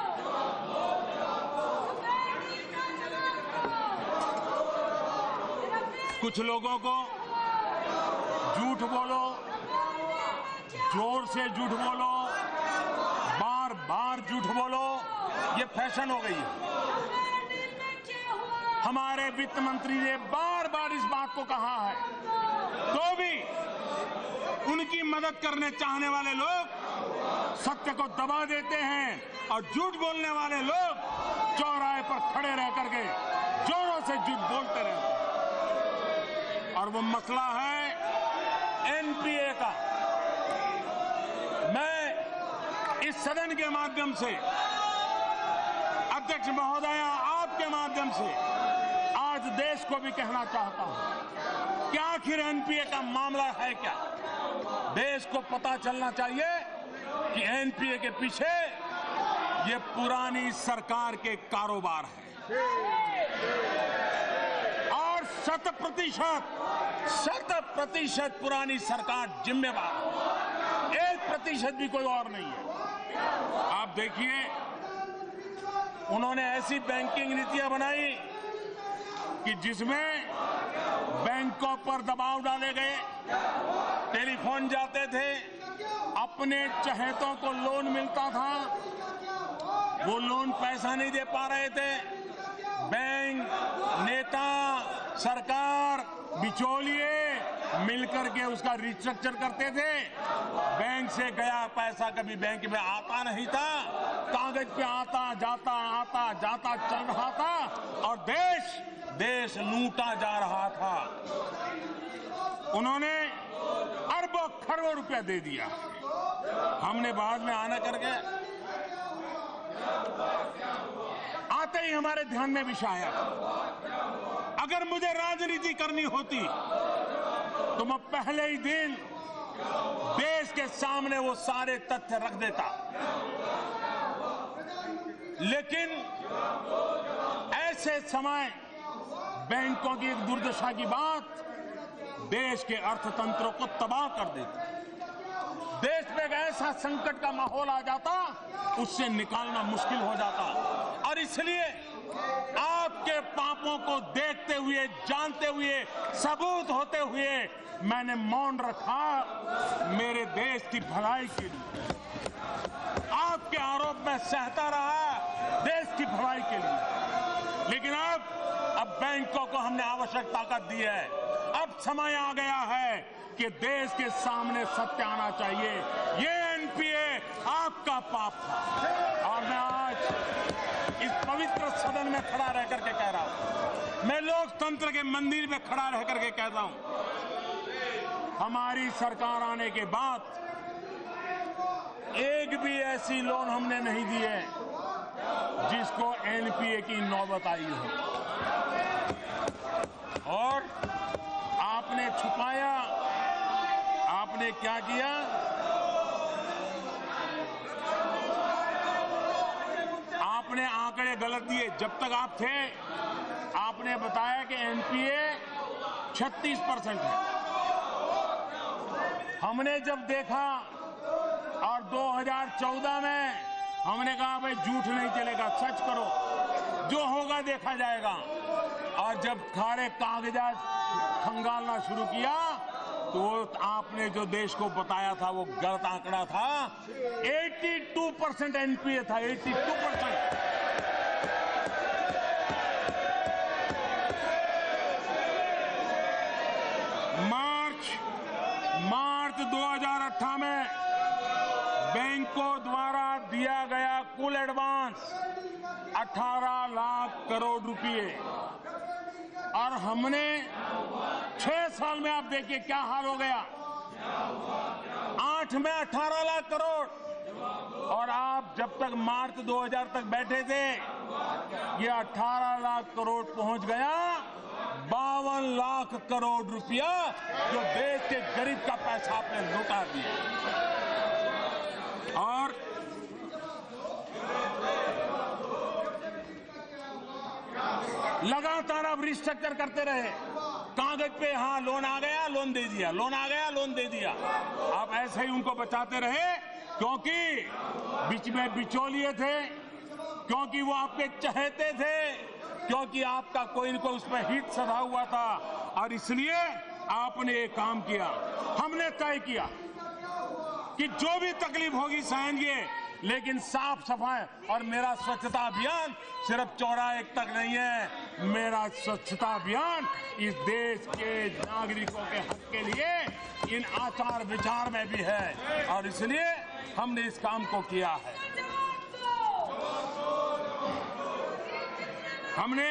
कुछ लोगों को झूठ बोलो, जोर से झूठ बोलो, बार बार झूठ बोलो, ये फैशन हो गई है। हमारे वित्त मंत्री ने बार बार इस बात को कहा है, तो भी उनकी मदद करने चाहने वाले लोग सत्य को दबा देते हैं और झूठ बोलने वाले लोग चौराहे पर खड़े रह करके जोरों से झूठ बोलते रहते हैं। और वो मसला है एनपीए का। मैं इस सदन के माध्यम से, अध्यक्ष महोदया आपके माध्यम से आज देश को भी कहना चाहता हूं कि आखिर एनपीए का मामला है क्या। देश को पता चलना चाहिए कि एनपीए के पीछे ये पुरानी सरकार के कारोबार है और 100% पुरानी सरकार जिम्मेवार, 1% भी कोई और नहीं है। आप देखिए, उन्होंने ऐसी बैंकिंग नीतियां बनाई कि जिसमें बैंकों पर दबाव डाले गए, टेलीफोन जाते थे, अपने चहेतों को लोन मिलता था, वो लोन पैसा नहीं दे पा रहे थे, बैंक, नेता, सरकार, बिचौलिए मिलकर के उसका रिस्ट्रक्चर करते थे। बैंक से गया पैसा कभी बैंक में आता नहीं था, कागज पे आता जाता चल रहा था और देश लूटा जा रहा था। उन्होंने अरबों खरबों रुपया दे दिया। हमने बाद में आना करके आते ही हमारे ध्यान में विषय आया, अगर मुझे राजनीति करनी होती तो मैं पहले ही दिन देश के सामने वो सारे तथ्य रख देता। लेकिन ऐसे समय बैंकों की एक दुर्दशा की बात देश के अर्थतंत्र को तबाह कर देती। देश में एक ऐसा संकट का माहौल आ जाता, उससे निकालना मुश्किल हो जाता। और इसलिए आपके पापों को देखते हुए, जानते हुए, सबूत होते हुए मैंने मौन रखा, मेरे देश की भलाई के लिए। आपके आरोप में सहता रहा देश की भलाई के लिए। लेकिन अब बैंकों को हमने आवश्यक ताकत दी है। अब समय आ गया है कि देश के सामने सत्य आना चाहिए। ये एनपीए आपका पाप था। और मैं आज इस पवित्र सदन में खड़ा रह करके कह रहा हूं, मैं लोकतंत्र के मंदिर में खड़ा रह करके कहता हूं, हमारी सरकार आने के बाद एक भी ऐसी लोन हमने नहीं दी है जिसको एनपीए की नौबत आई हो। और आपने छुपाया, आपने क्या किया? आपने आंकड़े गलत दिए। जब तक आप थे, आपने बताया कि एनपीए 36% है। हमने जब देखा और 2014 में हमने कहा भाई झूठ नहीं चलेगा, सच करो, जो होगा देखा जाएगा। और जब सारे कागजात खंगालना शुरू किया तो आपने जो देश को बताया था वो गलत आंकड़ा था। 82% एनपीए था, 82%। मार्च 2018 में बैंकों द्वारा दिया गया कुल एडवांस 18 लाख करोड़ रुपए। और हमने 6 साल में आप देखिए क्या हाल हो गया। 8 में 18 लाख करोड़। और आप जब तक मार्च 2000 तक बैठे थे, ये 18 लाख करोड़ पहुंच गया 52 लाख करोड़ रुपया, जो देश के गरीब का पैसा आपने लौटा दिया। और लगातार आप रिस्ट्रक्चर करते रहे। कागज पे हाँ लोन आ गया, लोन दे दिया, लोन आ गया, लोन दे दिया। आप ऐसे ही उनको बचाते रहे क्योंकि बीच में बिचौलिए थे, क्योंकि वो आपके चहेते थे, क्योंकि आपका कोई न कोई उसमें हित सधा हुआ था। और इसलिए आपने एक काम किया, हमने तय किया कि जो भी तकलीफ होगी सहेंगे, लेकिन साफ सफाई और मेरा स्वच्छता अभियान सिर्फ चौराहे तक नहीं है। मेरा स्वच्छता अभियान इस देश के नागरिकों के हक के लिए इन आचार विचार में भी है और इसलिए हमने इस काम को किया है। हमने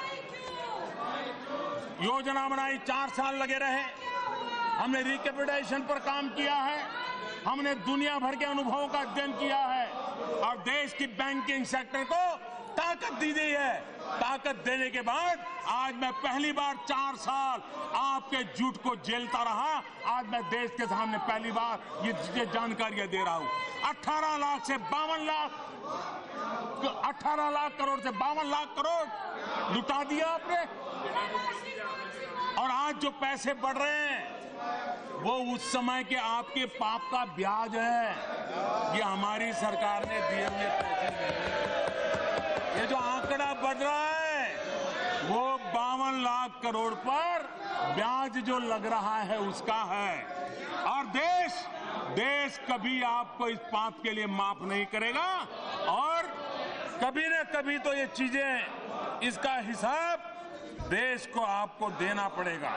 योजना बनाई, 4 साल लगे रहे। हमने रिकैपिटलाइजेशन पर काम किया है। हमने दुनिया भर के अनुभवों का अध्ययन किया है और देश की बैंकिंग सेक्टर को ताकत दी गई है। ताकत देने के बाद आज मैं पहली बार 4 साल आपके झूठ को झेलता रहा। आज मैं देश के सामने पहली बार ये जानकारियां दे रहा हूं। 18 लाख से 52 लाख 18 लाख करोड़ से 52 लाख करोड़ लुटा दिया आपने। और आज जो पैसे बढ़ रहे हैं वो उस समय के आपके पाप का ब्याज है। ये हमारी सरकार ने दिए हुए पैसे नहीं। ये जो आंकड़ा बढ़ रहा है वो 52 लाख करोड़ पर ब्याज जो लग रहा है उसका है। और देश कभी आपको इस पाप के लिए माफ नहीं करेगा और कभी न कभी तो ये चीजें, इसका हिसाब देश को आपको देना पड़ेगा।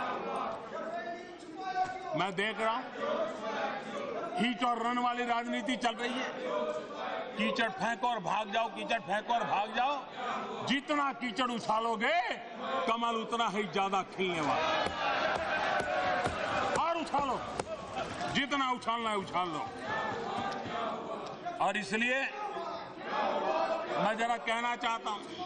मैं देख रहा हूं हिट और रन वाली राजनीति चल रही है। कीचड़ फेंको और भाग जाओ, कीचड़ फेंको और भाग जाओ। जितना कीचड़ उछालोगे कमल उतना ही ज्यादा खिलने वाला। और उछालो, जितना उछालना है उछाल लो। और इसलिए मैं जरा कहना चाहता हूं,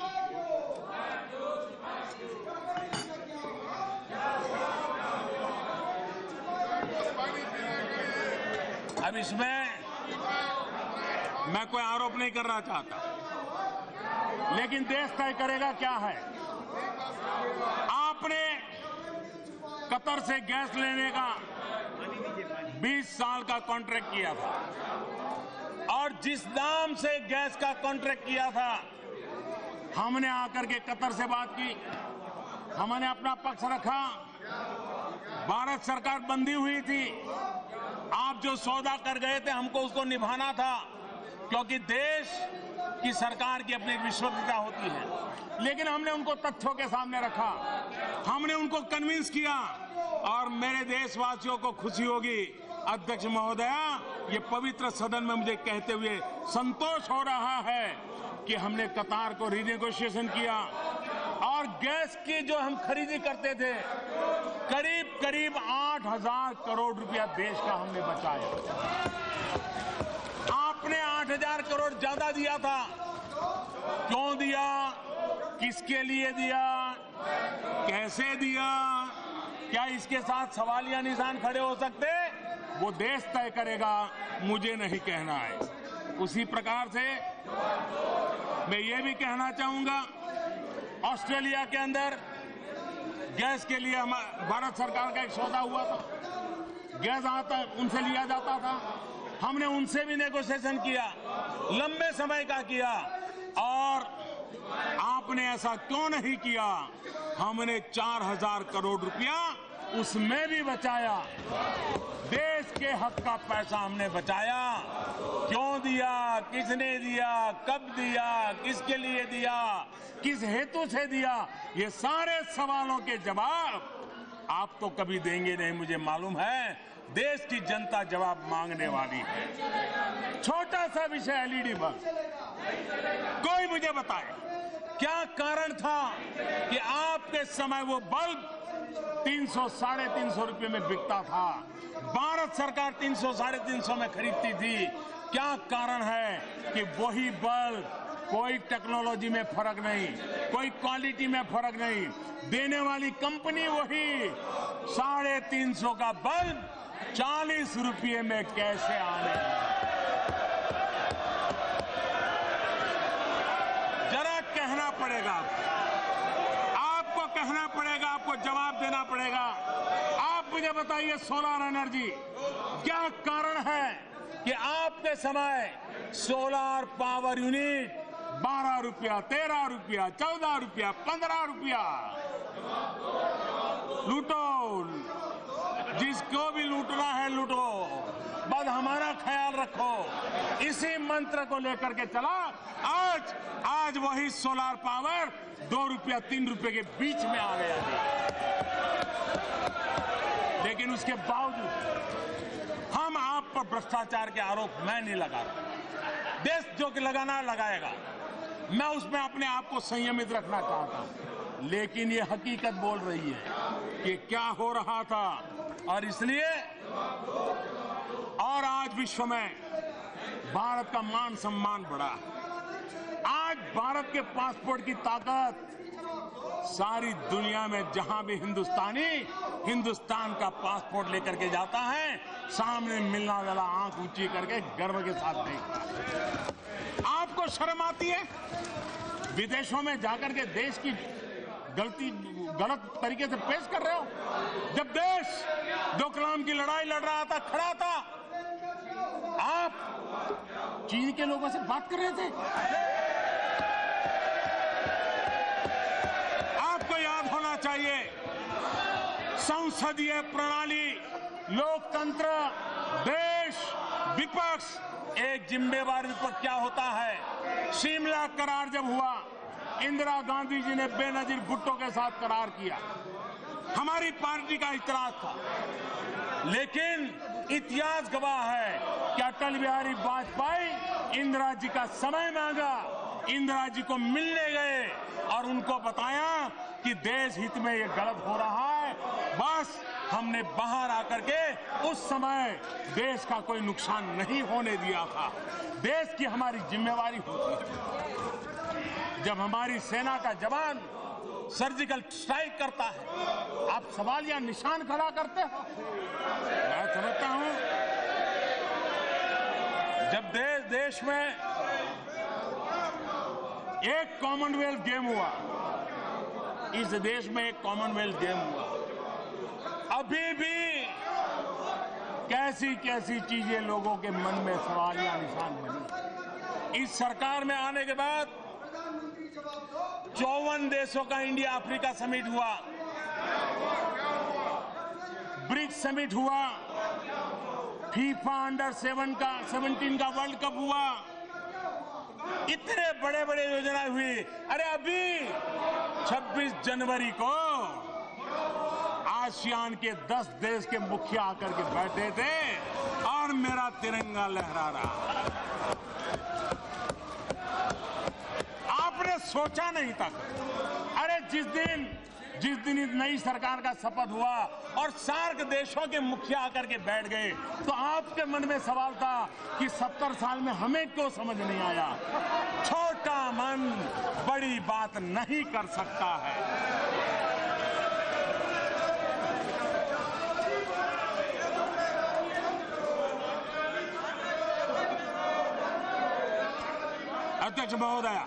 अब इसमें मैं कोई आरोप नहीं करना चाहता, लेकिन देश तय करेगा क्या है। आपने कतर से गैस लेने का 20 साल का कॉन्ट्रैक्ट किया था और जिस दाम से गैस का कॉन्ट्रैक्ट किया था, हमने आकर के कतर से बात की, हमने अपना पक्ष रखा। भारत सरकार बंधी हुई थी, आप जो सौदा कर गए थे हमको उसको निभाना था, क्योंकि देश की सरकार की अपनी विश्वसनीयता होती है। लेकिन हमने उनको तथ्यों के सामने रखा, हमने उनको कन्विंस किया और मेरे देशवासियों को खुशी होगी, अध्यक्ष महोदया, ये पवित्र सदन में मुझे कहते हुए संतोष हो रहा है कि हमने कतार को रिनेगोशिएशन किया और गैस की जो हम खरीदी करते थे करीब 8,000 करोड़ रुपया देश का हमने बचाया। आपने 8,000 करोड़ ज्यादा दिया था, क्यों दिया, किसके लिए दिया, कैसे दिया, क्या इसके साथ सवालिया निशान खड़े हो सकते, वो देश तय करेगा, मुझे नहीं कहना है। उसी प्रकार से मैं ये भी कहना चाहूंगा, ऑस्ट्रेलिया के अंदर गैस के लिए भारत सरकार का एक सौदा हुआ था, गैस आता उनसे लिया जाता था, हमने उनसे भी नेगोशिएशन किया, लंबे समय का किया। और आपने ऐसा क्यों नहीं किया, हमने 4,000 करोड़ रुपया उसमें भी बचाया। देश के हक का पैसा हमने बचाया। क्यों दिया, किसने दिया, कब दिया, किसके लिए दिया, किस हेतु से दिया, ये सारे सवालों के जवाब आप तो कभी देंगे नहीं, मुझे मालूम है। देश की जनता जवाब मांगने वाली है। छोटा सा विषय एलईडी बल्ब, कोई मुझे बताए क्या कारण था कि आपके समय वो बल्ब 300 साढ़े 300 रुपये में बिकता था, भारत सरकार 300 साढ़े 300 में खरीदती थी। क्या कारण है कि वही बल्ब, कोई टेक्नोलॉजी में फर्क नहीं, कोई क्वालिटी में फर्क नहीं, देने वाली कंपनी वही, 350 का बल्ब 40 रुपये में कैसे आने। जरा कहना पड़ेगा आपको, कहना पड़ेगा आपको, जवाब देना पड़ेगा। आप मुझे बताइए, सोलर एनर्जी, क्या कारण है कि आपके समय सोलर पावर यूनिट 12 रुपया, 13 रुपया, 14 रुपया, 15 रुपया, लूटो, जिसको भी लूटना है लूटो, बस हमारा ख्याल रखो। इसी मंत्र को लेकर के चला। आज वही सोलर पावर 2 रुपया 3 रुपए के बीच में आ गया है। लेकिन उसके बावजूद हम आप पर भ्रष्टाचार के आरोप मैं नहीं लगा रहा। देश जो कि लगाना लगाएगा, मैं उसमें अपने आप को संयमित रखना चाहता हूं। लेकिन ये हकीकत बोल रही है कि क्या हो रहा था, और इसलिए और आज विश्व में भारत का मान सम्मान बढ़ा। आज भारत के पासपोर्ट की ताकत सारी दुनिया में जहां भी हिंदुस्तानी हिंदुस्तान का पासपोर्ट लेकर के जाता है, सामने मिलना वाला आंख ऊंची करके गर्व के साथ देखता है। आपको शर्म आती है विदेशों में जाकर के देश की गलत तरीके से पेश कर रहे हो? जब देश डोकलाम की लड़ाई लड़ रहा था, खड़ा था, आप चीन के लोगों से बात कर रहे थे। आपको याद होना चाहिए, संसदीय प्रणाली, लोकतंत्र, देश, विपक्ष, एक जिम्मेदार विपक्ष क्या होता है। शिमला करार जब हुआ, इंदिरा गांधी जी ने बेनजीर भुट्टो के साथ करार किया, हमारी पार्टी का इतराज था। लेकिन इतिहास गवाह है कि अटल बिहारी वाजपेयी इंदिरा जी का समय मांगा, इंदिरा जी को मिलने गए और उनको बताया कि देश हित में ये गलत हो रहा है। बस हमने बाहर आकर के उस समय देश का कोई नुकसान नहीं होने दिया था। देश की हमारी जिम्मेवारी होती है। जब हमारी सेना का जवान सर्जिकल स्ट्राइक करता है, आप सवाल या निशान खड़ा करते हो। मैं समझता हूं जब देश में एक कॉमनवेल्थ गेम हुआ, इस देश में एक कॉमनवेल्थ गेम हुआ, अभी भी कैसी कैसी चीजें लोगों के मन में सवाल या निशान बनी। इस सरकार में आने के बाद 54 देशों का इंडिया अफ्रीका समिट हुआ, ब्रिक्स समिट हुआ, फीफा अंडर 17 का वर्ल्ड कप हुआ, इतने बड़े बड़े योजनाएं हुई। अरे अभी 26 जनवरी को आसियान के 10 देश के मुखिया आकर के बैठे थे और मेरा तिरंगा लहरा रहा। आपने सोचा नहीं तक। अरे जिस दिन इस नई सरकार का शपथ हुआ और सार्क देशों के मुखिया आकर के बैठ गए, तो आपके मन में सवाल था कि 70 साल में हमें क्यों समझ नहीं आया। छोटा मन बड़ी बात नहीं कर सकता है। अध्यक्ष महोदय,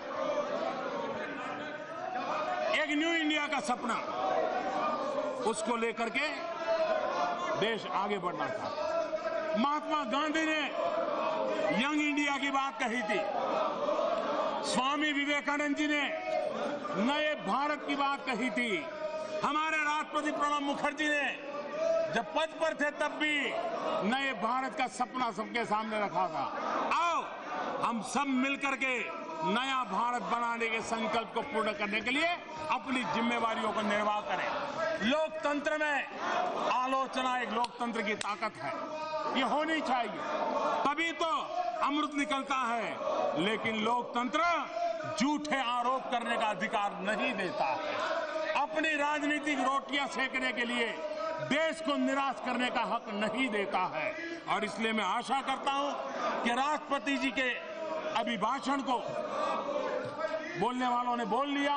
एक न्यू इंडिया का सपना, उसको लेकर के देश आगे बढ़ना था। महात्मा गांधी ने यंग इंडिया की बात कही थी, स्वामी विवेकानंद जी ने नए भारत की बात कही थी, हमारे राष्ट्रपति प्रणब मुखर्जी ने जब पद पर थे तब भी नए भारत का सपना सबके सामने रखा था। आओ हम सब मिलकर के नया भारत बनाने के संकल्प को पूर्ण करने के लिए अपनी जिम्मेवारियों का निर्वाह करें। लोकतंत्र में आलोचना एक लोकतंत्र की ताकत है, ये होनी चाहिए, तभी तो अमृत निकलता है। लेकिन लोकतंत्र झूठे आरोप करने का अधिकार नहीं देता है, अपनी राजनीतिक रोटियां सेकने के लिए देश को निराश करने का हक नहीं देता है। और इसलिए मैं आशा करता हूं कि राष्ट्रपति जी के अभिभाषण को बोलने वालों ने बोल लिया,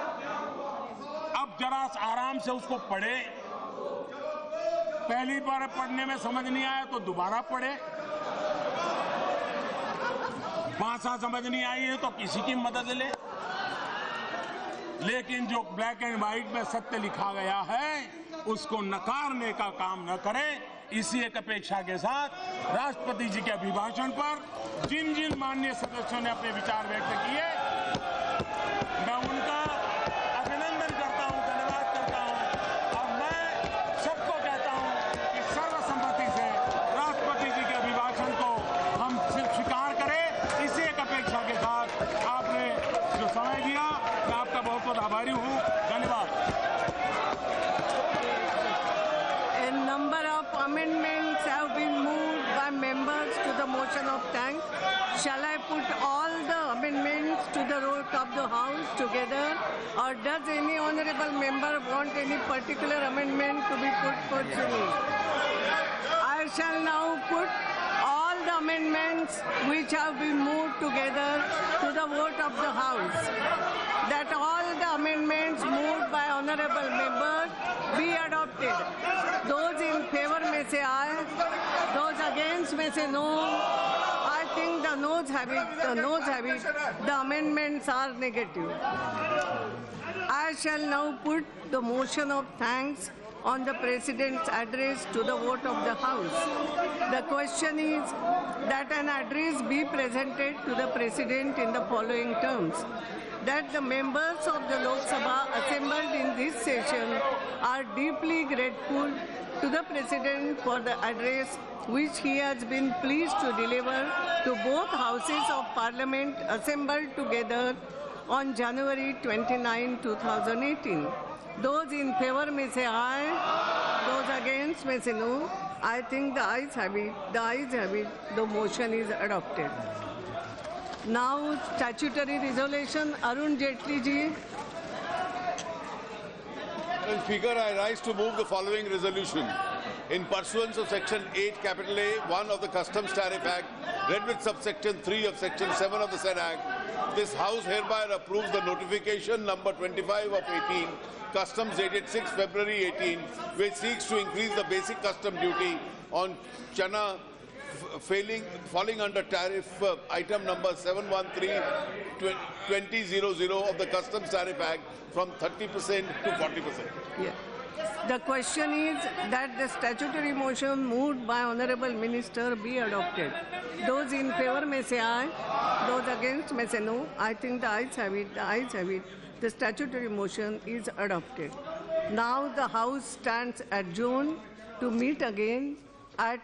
अब जरा आराम से उसको पढ़े। पहली बार पढ़ने में समझ नहीं आया तो दोबारा पढ़े, भाषा समझ नहीं आई है तो किसी की मदद ले। लेकिन जो ब्लैक एंड व्हाइट में सत्य लिखा गया है उसको नकारने का काम न करें। इसी एक अपेक्षा के साथ राष्ट्रपति जी के अभिभाषण पर जिन जिन माननीय सदस्यों ने अपने विचार व्यक्त किए, मैं उनका अभिनंदन करता हूं, धन्यवाद करता हूं। और मैं सबको कहता हूं कि सर्वसम्मति से राष्ट्रपति जी के अभिभाषण motion of thanks. Shall I put all the amendments to the vote of the House together, or does any honourable member want any particular amendment to be put for choice? I shall now put all the amendments which have been moved together to the vote of the House. That all the amendments moved by honourable members be adopted. Those in favour may say aye. Those against may say no. I think the noes have it. The noes have it. The amendments are negative. I shall now put the motion of thanks on the President's address to the vote of the House. The question is that an address be presented to the President in the following terms: that the members of the Lok Sabha assembled in this session are deeply grateful to the President for the address which he has been pleased to deliver to both houses of Parliament assembled together on January 29, 2018. Those in favour may say aye. Those against may say no. I think the ayes have it. The ayes have it. The motion is adopted. Now, statutory resolution. Arun Jaitley ji. Madam Speaker, I rise to move the following resolution. In pursuance of Section 8, capital A, 1 of the Customs Tariff Act, read with subsection 3 of Section 7 of the said Act, this House hereby approves the notification number 25 of 18, Customs dated 6 February 18, which seeks to increase the basic custom duty on chana falling under tariff item number 713-2000 of the Customs Tariff Act from 30% to 40%. Yeah. The question is that the statutory motion moved by Honourable Minister be adopted. Those in favour may say aye. Those against may say no. I think the ayes have it. The ayes have it. The statutory motion is adopted. Now the House stands adjourned to meet again at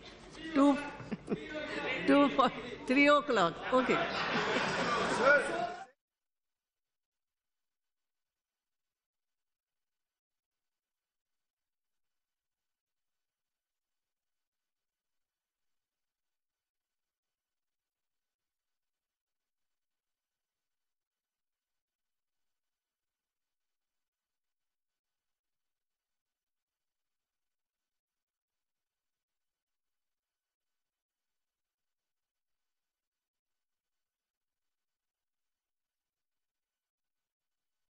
3 o'clock. Okay.